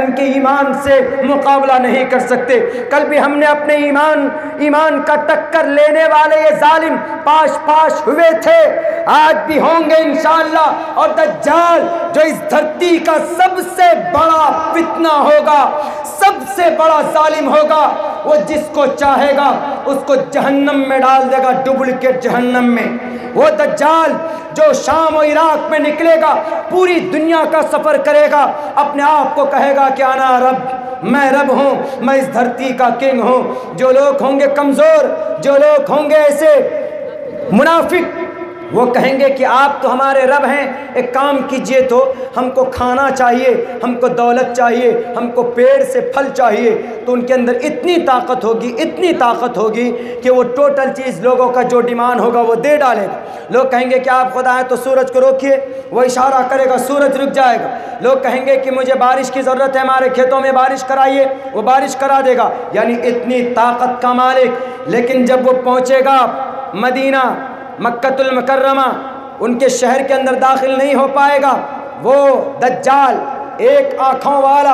इनके ईमान से मुकाबला नहीं कर सकते। कल भी हमने अपने ईमान का टक्कर लेने वाले ये जालिम पाश हुए थे, आज भी होंगे इंशाअल्लाह। और दज्जाल जो इस धरती का सबसे बड़ा फितना होगा, सबसे बड़ा जालिम होगा, वो जिसको चाहेगा उसको जहन्नम में डाल देगा, डुप्लीकेट जहन्नम में। वो दज्जाल जो शाम और इराक में निकलेगा, पूरी दुनिया का सफर करेगा, अपने आप को कहेगा कि आना रब, मैं रब हूँ, मैं इस धरती का किंग हूँ। जो लोग होंगे कमज़ोर, जो लोग होंगे ऐसे मुनाफिक, वो कहेंगे कि आप तो हमारे रब हैं, एक काम कीजिए तो हमको खाना चाहिए, हमको दौलत चाहिए, हमको पेड़ से फल चाहिए। तो उनके अंदर इतनी ताकत होगी, इतनी ताकत होगी कि वो टोटल चीज़ लोगों का जो डिमांड होगा वो दे डालेगा। लोग कहेंगे कि आप खुदा हैं तो सूरज को रोकिए, वो इशारा करेगा, सूरज रुक जाएगा। लोग कहेंगे कि मुझे बारिश की ज़रूरत है, हमारे खेतों में बारिश कराइए, वो बारिश करा देगा। यानी इतनी ताकत का मालिक। लेकिन जब वो पहुँचेगा मदीना, मक्कतुल मुकर्रमा, उनके शहर के अंदर दाखिल नहीं हो पाएगा। वो दज्जाल एक आँखों वाला,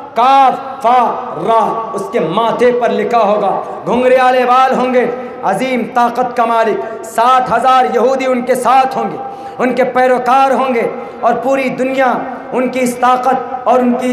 काफारा उसके माथे पर लिखा होगा, घुंघरे वाले बाल होंगे, अजीम ताकत का मालिक। 60,000 यहूदी उनके साथ होंगे, उनके पैरोकार होंगे, और पूरी दुनिया उनकी इस ताकत और उनकी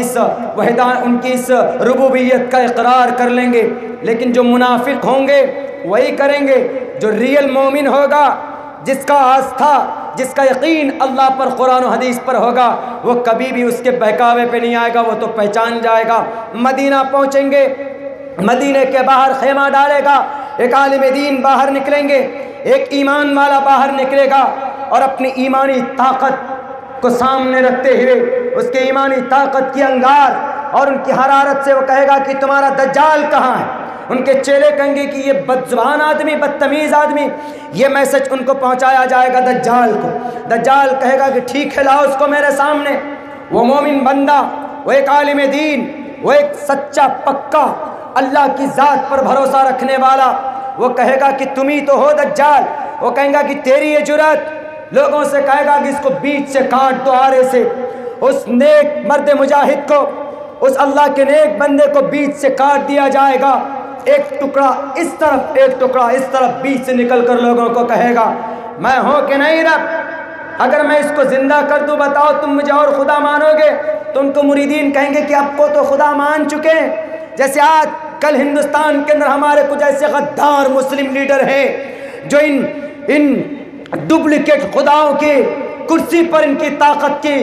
इस रुबूबियत का इकरार कर लेंगे। लेकिन जो मुनाफिक होंगे वही करेंगे। जो रियल मोमिन होगा, जिसका आस्था, जिसका यकीन अल्लाह पर, कुरान और हदीस पर होगा, वो कभी भी उसके बहकावे पे नहीं आएगा, वो तो पहचान जाएगा। मदीना पहुँचेंगे, मदीने के बाहर खेमा डालेगा, एक आलिम दीन बाहर निकलेंगे, एक ईमान वाला बाहर निकलेगा, और अपनी ईमानी ताकत को सामने रखते हुए, उसके ईमानी ताकत की अंगार और उनकी हरारत से वो कहेगा कि तुम्हारा दज्जाल कहाँ है। उनके चेले कहेंगे कि ये बदजुबान आदमी, बदतमीज़ आदमी, ये मैसेज उनको पहुंचाया जाएगा दज्जाल को। दज्जाल कहेगा कि ठीक है, लाओ उसको मेरे सामने। वो मोमिन बंदा, वो एक आलिम दीन, वो एक सच्चा पक्का अल्लाह की ज़ात पर भरोसा रखने वाला, वो कहेगा कि तुम ही तो हो दज्जाल। वो कहेगा कि तेरी ये जुर्रत, लोगों से कहेगा कि इसको बीच से काट दो आरे से। उस नेक मर्द मुजाहिद को, उस अल्लाह के नेक बंदे को बीच से काट दिया जाएगा। एक टुकड़ा इस तरफ, एक टुकड़ा इस तरफ, बीच से निकल कर लोगों को कहेगा, मैं हूँ कि नहीं रब? अगर मैं इसको जिंदा कर दूँ, बताओ तुम मुझे और खुदा मानोगे? तो उनको मुरीदीन कहेंगे कि आपको तो खुदा मान चुके हैं। जैसे आज कल हिंदुस्तान के अंदर हमारे कुछ ऐसे गद्दार मुस्लिम लीडर हैं जो इन डुप्लीकेट खुदाओं की कुर्सी पर, इनकी ताकत की,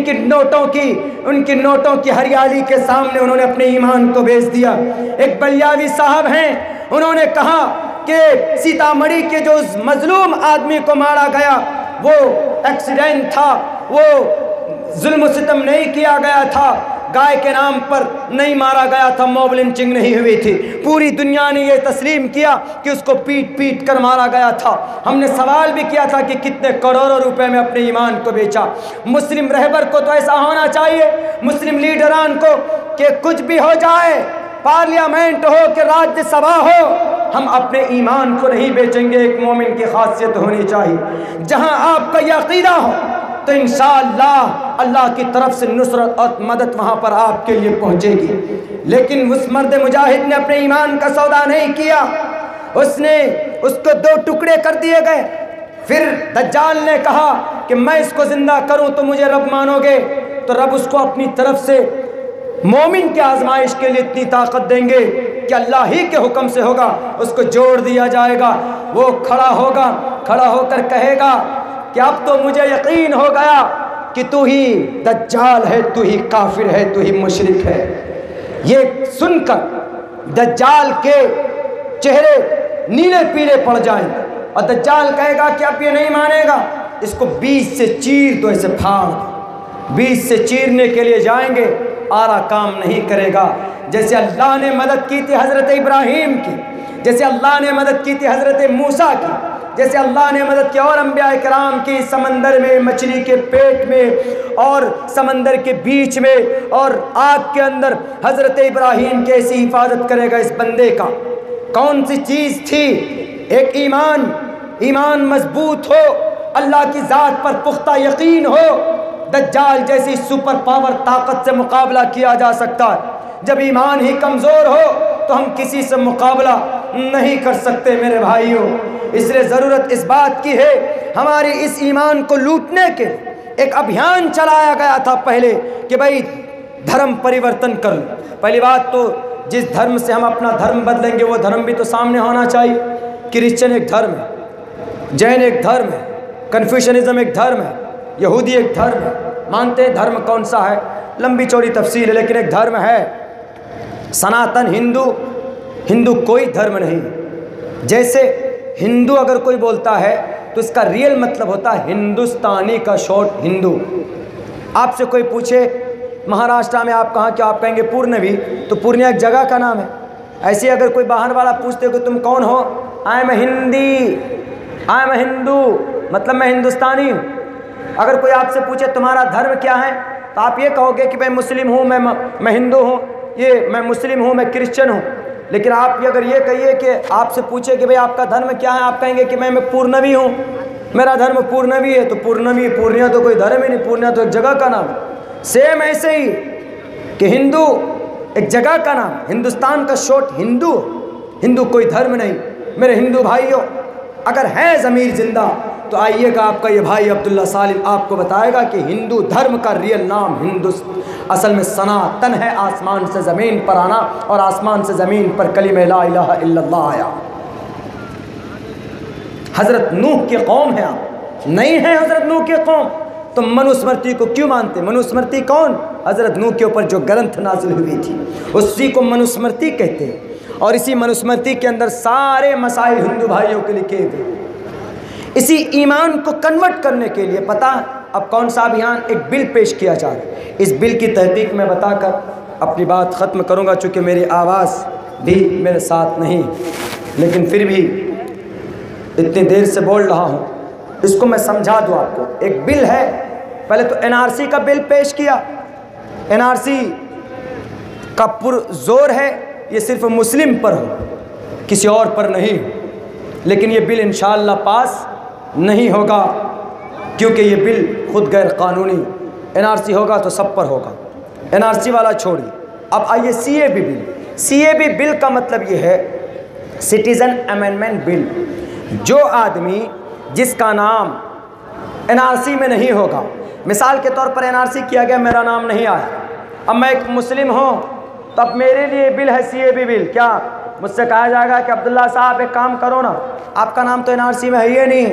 उनकी नोटों की हरियाली के सामने उन्होंने अपने ईमान को बेच दिया। एक बलियावी साहब हैं, उन्होंने कहा कि सीतामढ़ी के जो उस मजलूम आदमी को मारा गया वो एक्सीडेंट था, वो जुल्म सितम नहीं किया गया था, गाय के नाम पर नहीं मारा गया था, मॉब लिंचिंग नहीं हुई थी। पूरी दुनिया ने ये तस्लीम किया कि उसको पीट पीट कर मारा गया था। हमने सवाल भी किया था कि कितने करोड़ों रुपए में अपने ईमान को बेचा। मुस्लिम रहबर को तो ऐसा होना चाहिए, मुस्लिम लीडरान को, कि कुछ भी हो जाए, पार्लियामेंट हो कि राज्यसभा हो, हम अपने ईमान को नहीं बेचेंगे। एक मोमिन की खासियत होनी चाहिए। जहां आपका यह अकीदा हो तो इंशाअल्लाह अल्लाह की तरफ से नुसरत और मदद वहाँ पर आपके लिए पहुँचेगी। लेकिन उस मर्द मुजाहिद ने अपने ईमान का सौदा नहीं किया, उसको 2 टुकड़े कर दिए गए। फिर दज्जाल ने कहा कि मैं इसको ज़िंदा करूँ तो मुझे रब मानोगे? तो रब उसको अपनी तरफ से मोमिन के आजमाइश के लिए इतनी ताकत देंगे कि अल्लाह ही के हुक्म से होगा, उसको जोड़ दिया जाएगा। वो खड़ा होगा, खड़ा होकर कहेगा कि अब तो मुझे यकीन हो गया कि तू ही दज्जाल है, तू ही काफिर है, तू ही मुशरिक है। ये सुनकर दज्जाल के चेहरे नीले पीले पड़ जाएंगे और दज्जाल कहेगा कि अब ये नहीं मानेगा, इसको बीच से चीर दो, ऐसे फाड़ दो। बीच से चीरने के लिए जाएंगे, आरा काम नहीं करेगा। जैसे अल्लाह ने मदद की थी हज़रत इब्राहीम की, जैसे अल्लाह ने मदद की थी हज़रत मूसा की, जैसे अल्लाह ने मदद की और अंबिया इकराम की, समंदर में, मछली के पेट में और समंदर के बीच में और आग के अंदर हज़रत इब्राहीम की ऐसी हिफाजत करेगा इस बंदे का। कौन सी चीज़ थी? एक ईमान मजबूत हो, अल्लाह की ज़ात पर पुख्ता यकीन हो, दज्जाल जैसी सुपर पावर ताकत से मुकाबला किया जा सकता है। जब ईमान ही कमज़ोर हो तो हम किसी से मुकाबला नहीं कर सकते मेरे भाइयों। इसलिए ज़रूरत इस बात की है, हमारी इस ईमान को लूटने के एक अभियान चलाया गया था पहले कि भाई धर्म परिवर्तन कर लो। पहली बात तो जिस धर्म से हम अपना धर्म बदलेंगे वो धर्म भी तो सामने होना चाहिए। क्रिश्चियन एक धर्म है, जैन एक धर्म है, कन्फ्यूशनिज्म एक धर्म है, यहूदी एक धर्म है। मानते हैं धर्म कौन सा है, लंबी चौड़ी तफसील है, लेकिन एक धर्म है सनातन हिंदू। हिंदू कोई धर्म नहीं। जैसे हिंदू अगर कोई बोलता है तो इसका रियल मतलब होता है हिंदुस्तानी का शॉर्ट हिंदू। आपसे कोई पूछे महाराष्ट्र में आप कहाँ, क्या आप कहेंगे पूर्णवी, तो पूर्णिया एक जगह का नाम है। ऐसे अगर कोई बाहर वाला पूछते कि तुम कौन हो, I am Hindi, I am Hindu, मतलब मैं हिंदुस्तानी हूँ। अगर कोई आपसे पूछे तुम्हारा धर्म क्या है, तो आप ये कहोगे कि मैं मुस्लिम हूँ, मैं हिंदू हूँ, ये मैं मुस्लिम हूँ, मैं क्रिश्चियन हूँ। लेकिन आप अगर ये कहिए कि आपसे पूछे कि भाई आपका धर्म क्या है, आप कहेंगे कि मैं पूर्णवी हूँ, मेरा धर्म पूर्णवी है। तो पूर्णवी, पूर्णिया तो कोई धर्म ही नहीं, पूर्णिया तो एक जगह का नाम है। सेम ऐसे ही कि हिंदू एक जगह का नाम, हिंदुस्तान का शॉर्ट हिंदू। हिंदू कोई धर्म नहीं। मेरे हिंदू भाइयों, अगर है ज़मीर जिंदा तो आइएगा, आपका ये भाई अब्दुल्ला सालिम आपको बताएगा कि हिंदू धर्म का रियल नाम हिंदू असल में सनातन है। आसमान से ज़मीन पर आना और आसमान से ज़मीन पर कलिमे ला इलाहा इल्लल्लाह आया। हज़रत नूह की कौम है आप, नहीं है हज़रत नूह की कौम तो मनुस्मृति को क्यों मानते? मनुस्मृति कौन? हज़रत नूह के ऊपर जो ग्रंथ नाजिल हुई थी उसी को मनुस्मृति कहते हैं। और इसी मनुस्मृति के अंदर सारे मसाइल हिंदू भाइयों के लिखे हुए। इसी ईमान को कन्वर्ट करने के लिए पता अब कौन सा अभियान, एक बिल पेश किया जा रहा है। इस बिल की तहकीक में बताकर अपनी बात ख़त्म करूँगा, चूँकि मेरी आवाज़ भी मेरे साथ नहीं, लेकिन फिर भी इतनी देर से बोल रहा हूँ, इसको मैं समझा दूँ आपको। एक बिल है, पहले तो एनआरसी का बिल पेश किया। एनआरसी का पुरजोर है ये सिर्फ मुस्लिम पर हो, किसी और पर नहीं। लेकिन ये बिल इंशाअल्लाह पास नहीं होगा, क्योंकि ये बिल खुद गैर कानूनी। एनआरसी होगा तो सब पर होगा, एनआरसी वाला छोड़िए। अब आइए सीएबी बिल। सीएबी बिल का मतलब ये है सिटीज़न अमेंडमेंट बिल। जो आदमी जिसका नाम एनआरसी में नहीं होगा, मिसाल के तौर पर एनआरसी किया गया, मेरा नाम नहीं आया, अब मैं एक मुस्लिम हूँ, तो अब मेरे लिए बिल है सीएबी बिल। क्या मुझसे कहा जाएगा कि अब्दुल्ला साहब एक काम करो ना, आपका नाम तो एनआरसी में है ही नहीं,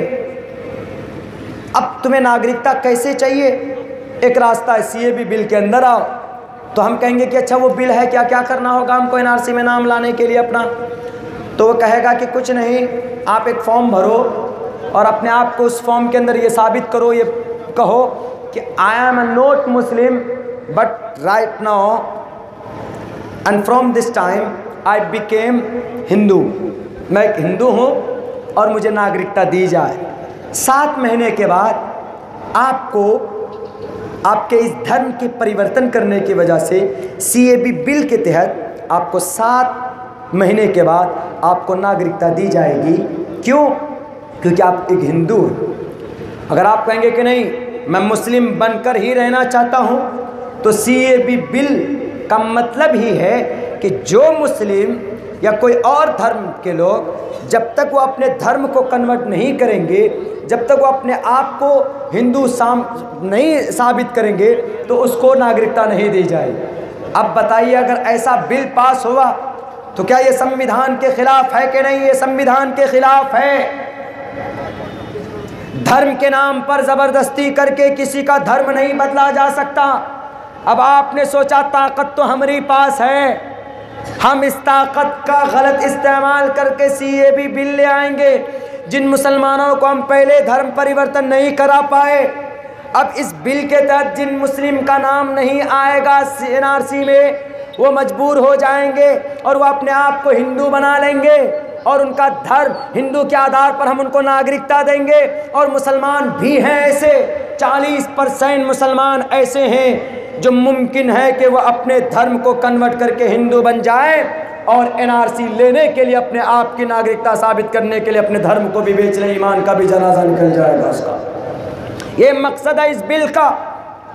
अब तुम्हें नागरिकता कैसे चाहिए? एक रास्ता है, सीएबी बिल के अंदर आओ। तो हम कहेंगे कि अच्छा वो बिल है, क्या क्या करना होगा हमको एनआरसी में नाम लाने के लिए अपना? तो वो कहेगा कि कुछ नहीं, आप एक फॉर्म भरो और अपने आप को उस फॉर्म के अंदर ये साबित करो, ये कहो कि I am not Muslim but right now and from this time I became Hindu. मैं एक हिंदू हूँ और मुझे नागरिकता दी जाए। 7 महीने के बाद आपको आपके इस धर्म के परिवर्तन करने की वजह से सीएबी बिल के तहत आपको 7 महीने के बाद आपको नागरिकता दी जाएगी। क्यों? क्योंकि आप एक हिंदू हैं। अगर आप कहेंगे कि नहीं मैं मुस्लिम बनकर ही रहना चाहता हूँ, तो सीएबी बिल का मतलब ही है कि जो मुस्लिम या कोई और धर्म के लोग जब तक वो अपने धर्म को कन्वर्ट नहीं करेंगे, जब तक वो अपने आप को हिंदू नहीं साबित करेंगे, तो उसको नागरिकता नहीं दी जाएगी। अब बताइए, अगर ऐसा बिल पास हुआ तो क्या ये संविधान के खिलाफ है कि नहीं? ये संविधान के खिलाफ है। धर्म के नाम पर ज़बरदस्ती करके किसी का धर्म नहीं बदला जा सकता। अब आपने सोचा ताकत तो हमारे पास है, हम इस ताकत का गलत इस्तेमाल करके सीएबी बिल ले आएंगे। जिन मुसलमानों को हम पहले धर्म परिवर्तन नहीं करा पाए, अब इस बिल के तहत जिन मुस्लिम का नाम नहीं आएगा एनआरसी में, वो मजबूर हो जाएंगे और वो अपने आप को हिंदू बना लेंगे और उनका धर्म हिंदू के आधार पर हम उनको नागरिकता देंगे। और मुसलमान भी हैं ऐसे, 40% मुसलमान ऐसे हैं जो मुमकिन है कि वो अपने धर्म को कन्वर्ट करके हिंदू बन जाए और एनआरसी लेने के लिए, अपने आप की नागरिकता साबित करने के लिए अपने धर्म को भी बेच लें, ईमान का भी जनाजा निकल जाएगा उसका। ये मकसद है इस बिल का।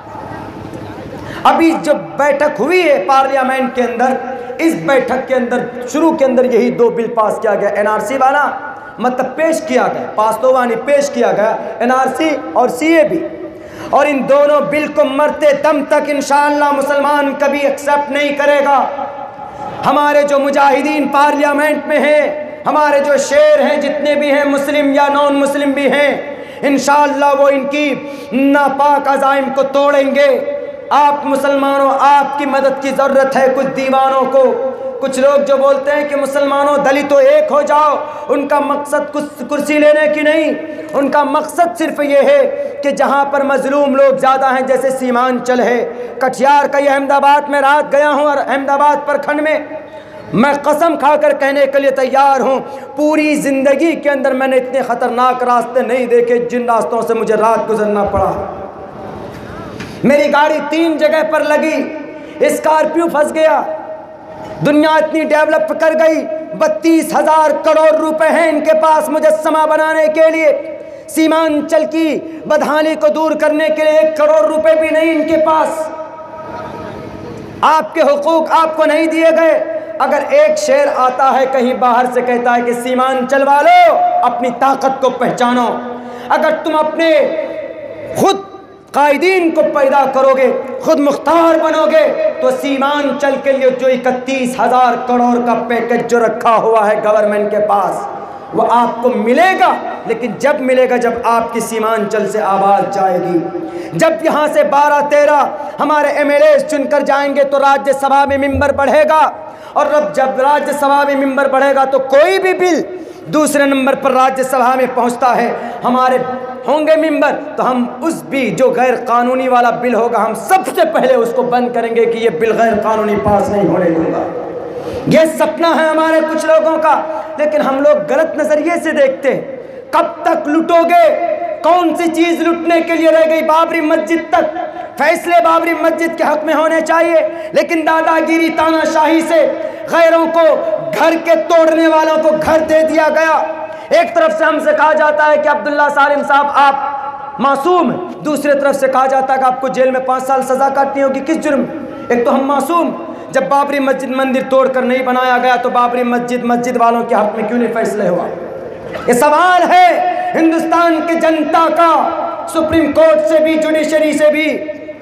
अभी जो बैठक हुई है पार्लियामेंट के अंदर, इस बैठक के अंदर शुरू के अंदर यही 2 बिल पास किया गया, एनआरसी वाला मतलब पेश किया गया, पास तो वानी पेश किया गया, एनआरसी और सीए भी। और इन दोनों बिल को मरते दम तक इंशाअल्लाह मुसलमान कभी एक्सेप्ट नहीं करेगा। हमारे जो मुजाहिदीन पार्लियामेंट में हैं, हमारे जो शेर हैं जितने भी हैं, मुस्लिम या नॉन मुस्लिम भी हैं, इंशाअल्लाह वो इनकी नापाक अज़ाइम को तोड़ेंगे। आप मुसलमानों, आपकी मदद की ज़रूरत है कुछ दीवानों को। कुछ लोग जो बोलते हैं कि मुसलमानों दलितों एक हो जाओ, उनका मकसद कुछ कुर्सी लेने की नहीं, उनका मकसद सिर्फ ये है कि जहाँ पर मजलूम लोग ज़्यादा हैं, जैसे सीमांचल है, कटिहार का, ये अहमदाबाद में रात गया हूँ और अहमदाबाद प्रखंड में मैं कसम खाकर कहने के लिए तैयार हूँ, पूरी ज़िंदगी के अंदर मैंने इतने ख़तरनाक रास्ते नहीं देखे जिन रास्तों से मुझे रात गुजरना पड़ा। मेरी गाड़ी 3 जगह पर लगी, स्कॉर्पियो फंस गया। दुनिया इतनी डेवलप कर गई, 32,000 करोड़ रुपए हैं इनके पास मुजस्समा बनाने के लिए। सीमांचल की बदहाली को दूर करने के लिए 1 करोड़ रुपए भी नहीं इनके पास। आपके हुकूक आपको नहीं दिए गए। अगर एक शेर आता है कहीं बाहर से, कहता है कि सीमांचल वालों अपनी ताकत को पहचानो, अगर तुम अपने खुद कायदीन को पैदा करोगे, खुद मुख्तार बनोगे, तो सीमांचल के लिए जो 31,000 करोड़ का पैकेज जो रखा हुआ है गवर्नमेंट के पास, वो आपको मिलेगा। लेकिन जब मिलेगा जब आपकी सीमांचल से आवाज़ जाएगी। जब यहाँ से 12-13 हमारे एमएलए चुनकर जाएंगे तो राज्यसभा में मिंबर बढ़ेगा, और जब राज्यसभा में मिंबर बढ़ेगा तो कोई भी बिल दूसरे नंबर पर राज्यसभा में पहुँचता है, हमारे होंगे मिंबर, तो हम उस भी जो गैर कानूनी वाला बिल होगा, हम सबसे पहले उसको बंद करेंगे कि ये बिल गैर कानूनी पास नहीं होने दूंगा। ये सपना है हमारे कुछ लोगों का, लेकिन हम लोग गलत नजरिए से देखते हैं। कब तक लुटोगे? कौन सी चीज लुटने के लिए रह गई? बाबरी मस्जिद तक फैसले बाबरी मस्जिद के हक में होने चाहिए, लेकिन दादागिरी तानाशाही से गैरों को, घर के तोड़ने वालों को घर दे दिया गया। एक तरफ से हमसे कहा जाता है कि अब्दुल्ला सालिम साहब आप मासूम हैं, दूसरी तरफ से कहा जाता है कि आपको जेल में 5 साल सजा काटनी होगी। किस जुर्म? एक तो हम मासूम, जब बाबरी मस्जिद मंदिर तोड़कर नहीं बनाया गया तो बाबरी मस्जिद वालों के हक में क्यों नहीं फैसले हुआ? ये सवाल है हिंदुस्तान की जनता का, सुप्रीम कोर्ट से भी, जुडिशरी से भी।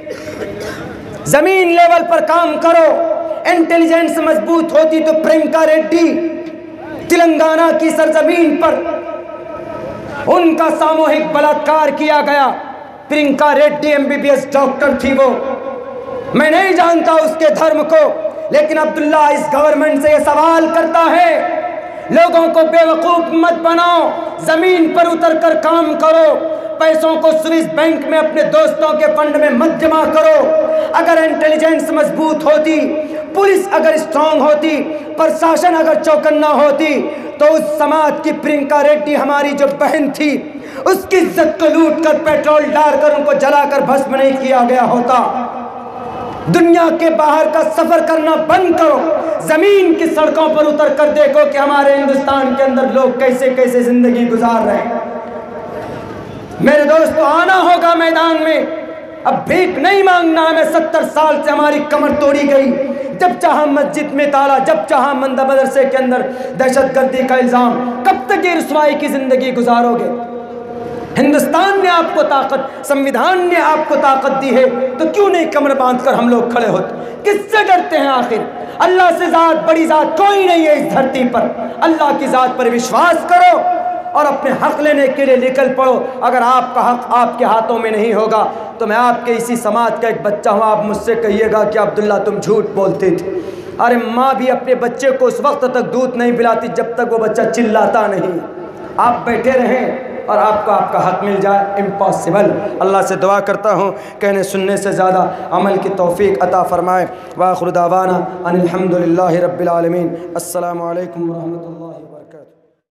जमीन लेवल पर काम करो। इंटेलिजेंस मजबूत होती तो प्रियंका रेड्डी तेलंगाना की सरजमीन पर उनका सामूहिक बलात्कार किया गया। प्रियंका रेड्डी एमबीबीएस डॉक्टर थी वो, मैं नहीं जानता उसके धर्म को, लेकिन अब्दुल्ला इस गवर्नमेंट से ये सवाल करता है, लोगों को बेवकूफ मत बनाओ, जमीन पर उतरकर काम करो, पैसों को स्विस बैंक में अपने दोस्तों के फंड में मत जमा करो। अगर इंटेलिजेंस मजबूत होती, पुलिस अगर स्ट्रांग होती, प्रशासन अगर चौकन्ना होती, तो उस समाज की प्रियंका रेड्डी हमारी जो बहन थी, उसकी इज्जत को लूट कर, पेट्रोल डालकर, उनको जलाकर भस्म नहीं किया गया होता। दुनिया के बाहर का सफर करना बंद करो, जमीन की सड़कों पर उतर कर देखो कि हमारे हिंदुस्तान के अंदर लोग कैसे कैसे जिंदगी गुजार रहे हैं। मेरे दोस्तों, आना होगा मैदान में। अब भीख नहीं मांगना हमें। 70 साल से हमारी कमर तोड़ी गई। जब चाहा मस्जिद में ताला, जब चाहा मदरसे के अंदर दहशतगर्दी का इल्जाम। कब तक ये रुसवाई की जिंदगी गुजारोगे? हिंदुस्तान ने आपको ताकत, संविधान ने आपको ताकत दी है, तो क्यों नहीं कमर बांधकर हम लोग खड़े होते? किससे डरते हैं आखिर? अल्लाह से ज़ात बड़ी ज़ात कोई नहीं है इस धरती पर। अल्लाह की ज़ात पर विश्वास करो और अपने हक लेने के लिए निकल पड़ो। अगर आपका हक आपके हाथों में नहीं होगा तो मैं आपके इसी समाज का एक बच्चा हूँ, आप मुझसे कहिएगा कि अब्दुल्ला तुम झूठ बोलते थे। अरे माँ भी अपने बच्चे को उस वक्त तक दूध नहीं पिलाती जब तक वो बच्चा चिल्लाता नहीं। आप बैठे रहें और आपको आपका हक मिल जाए, इम्पॉसिबल। अल्लाह से दुआ करता हूँ कहने सुनने से ज़्यादा अमल की तौफीक अता फ़रमाए। व आखिर दावाना अनिल हम्दुलिल्लाहि रब्बिल आलमीन। अस्सलामु अलैकुम व रहमतुल्लाहि।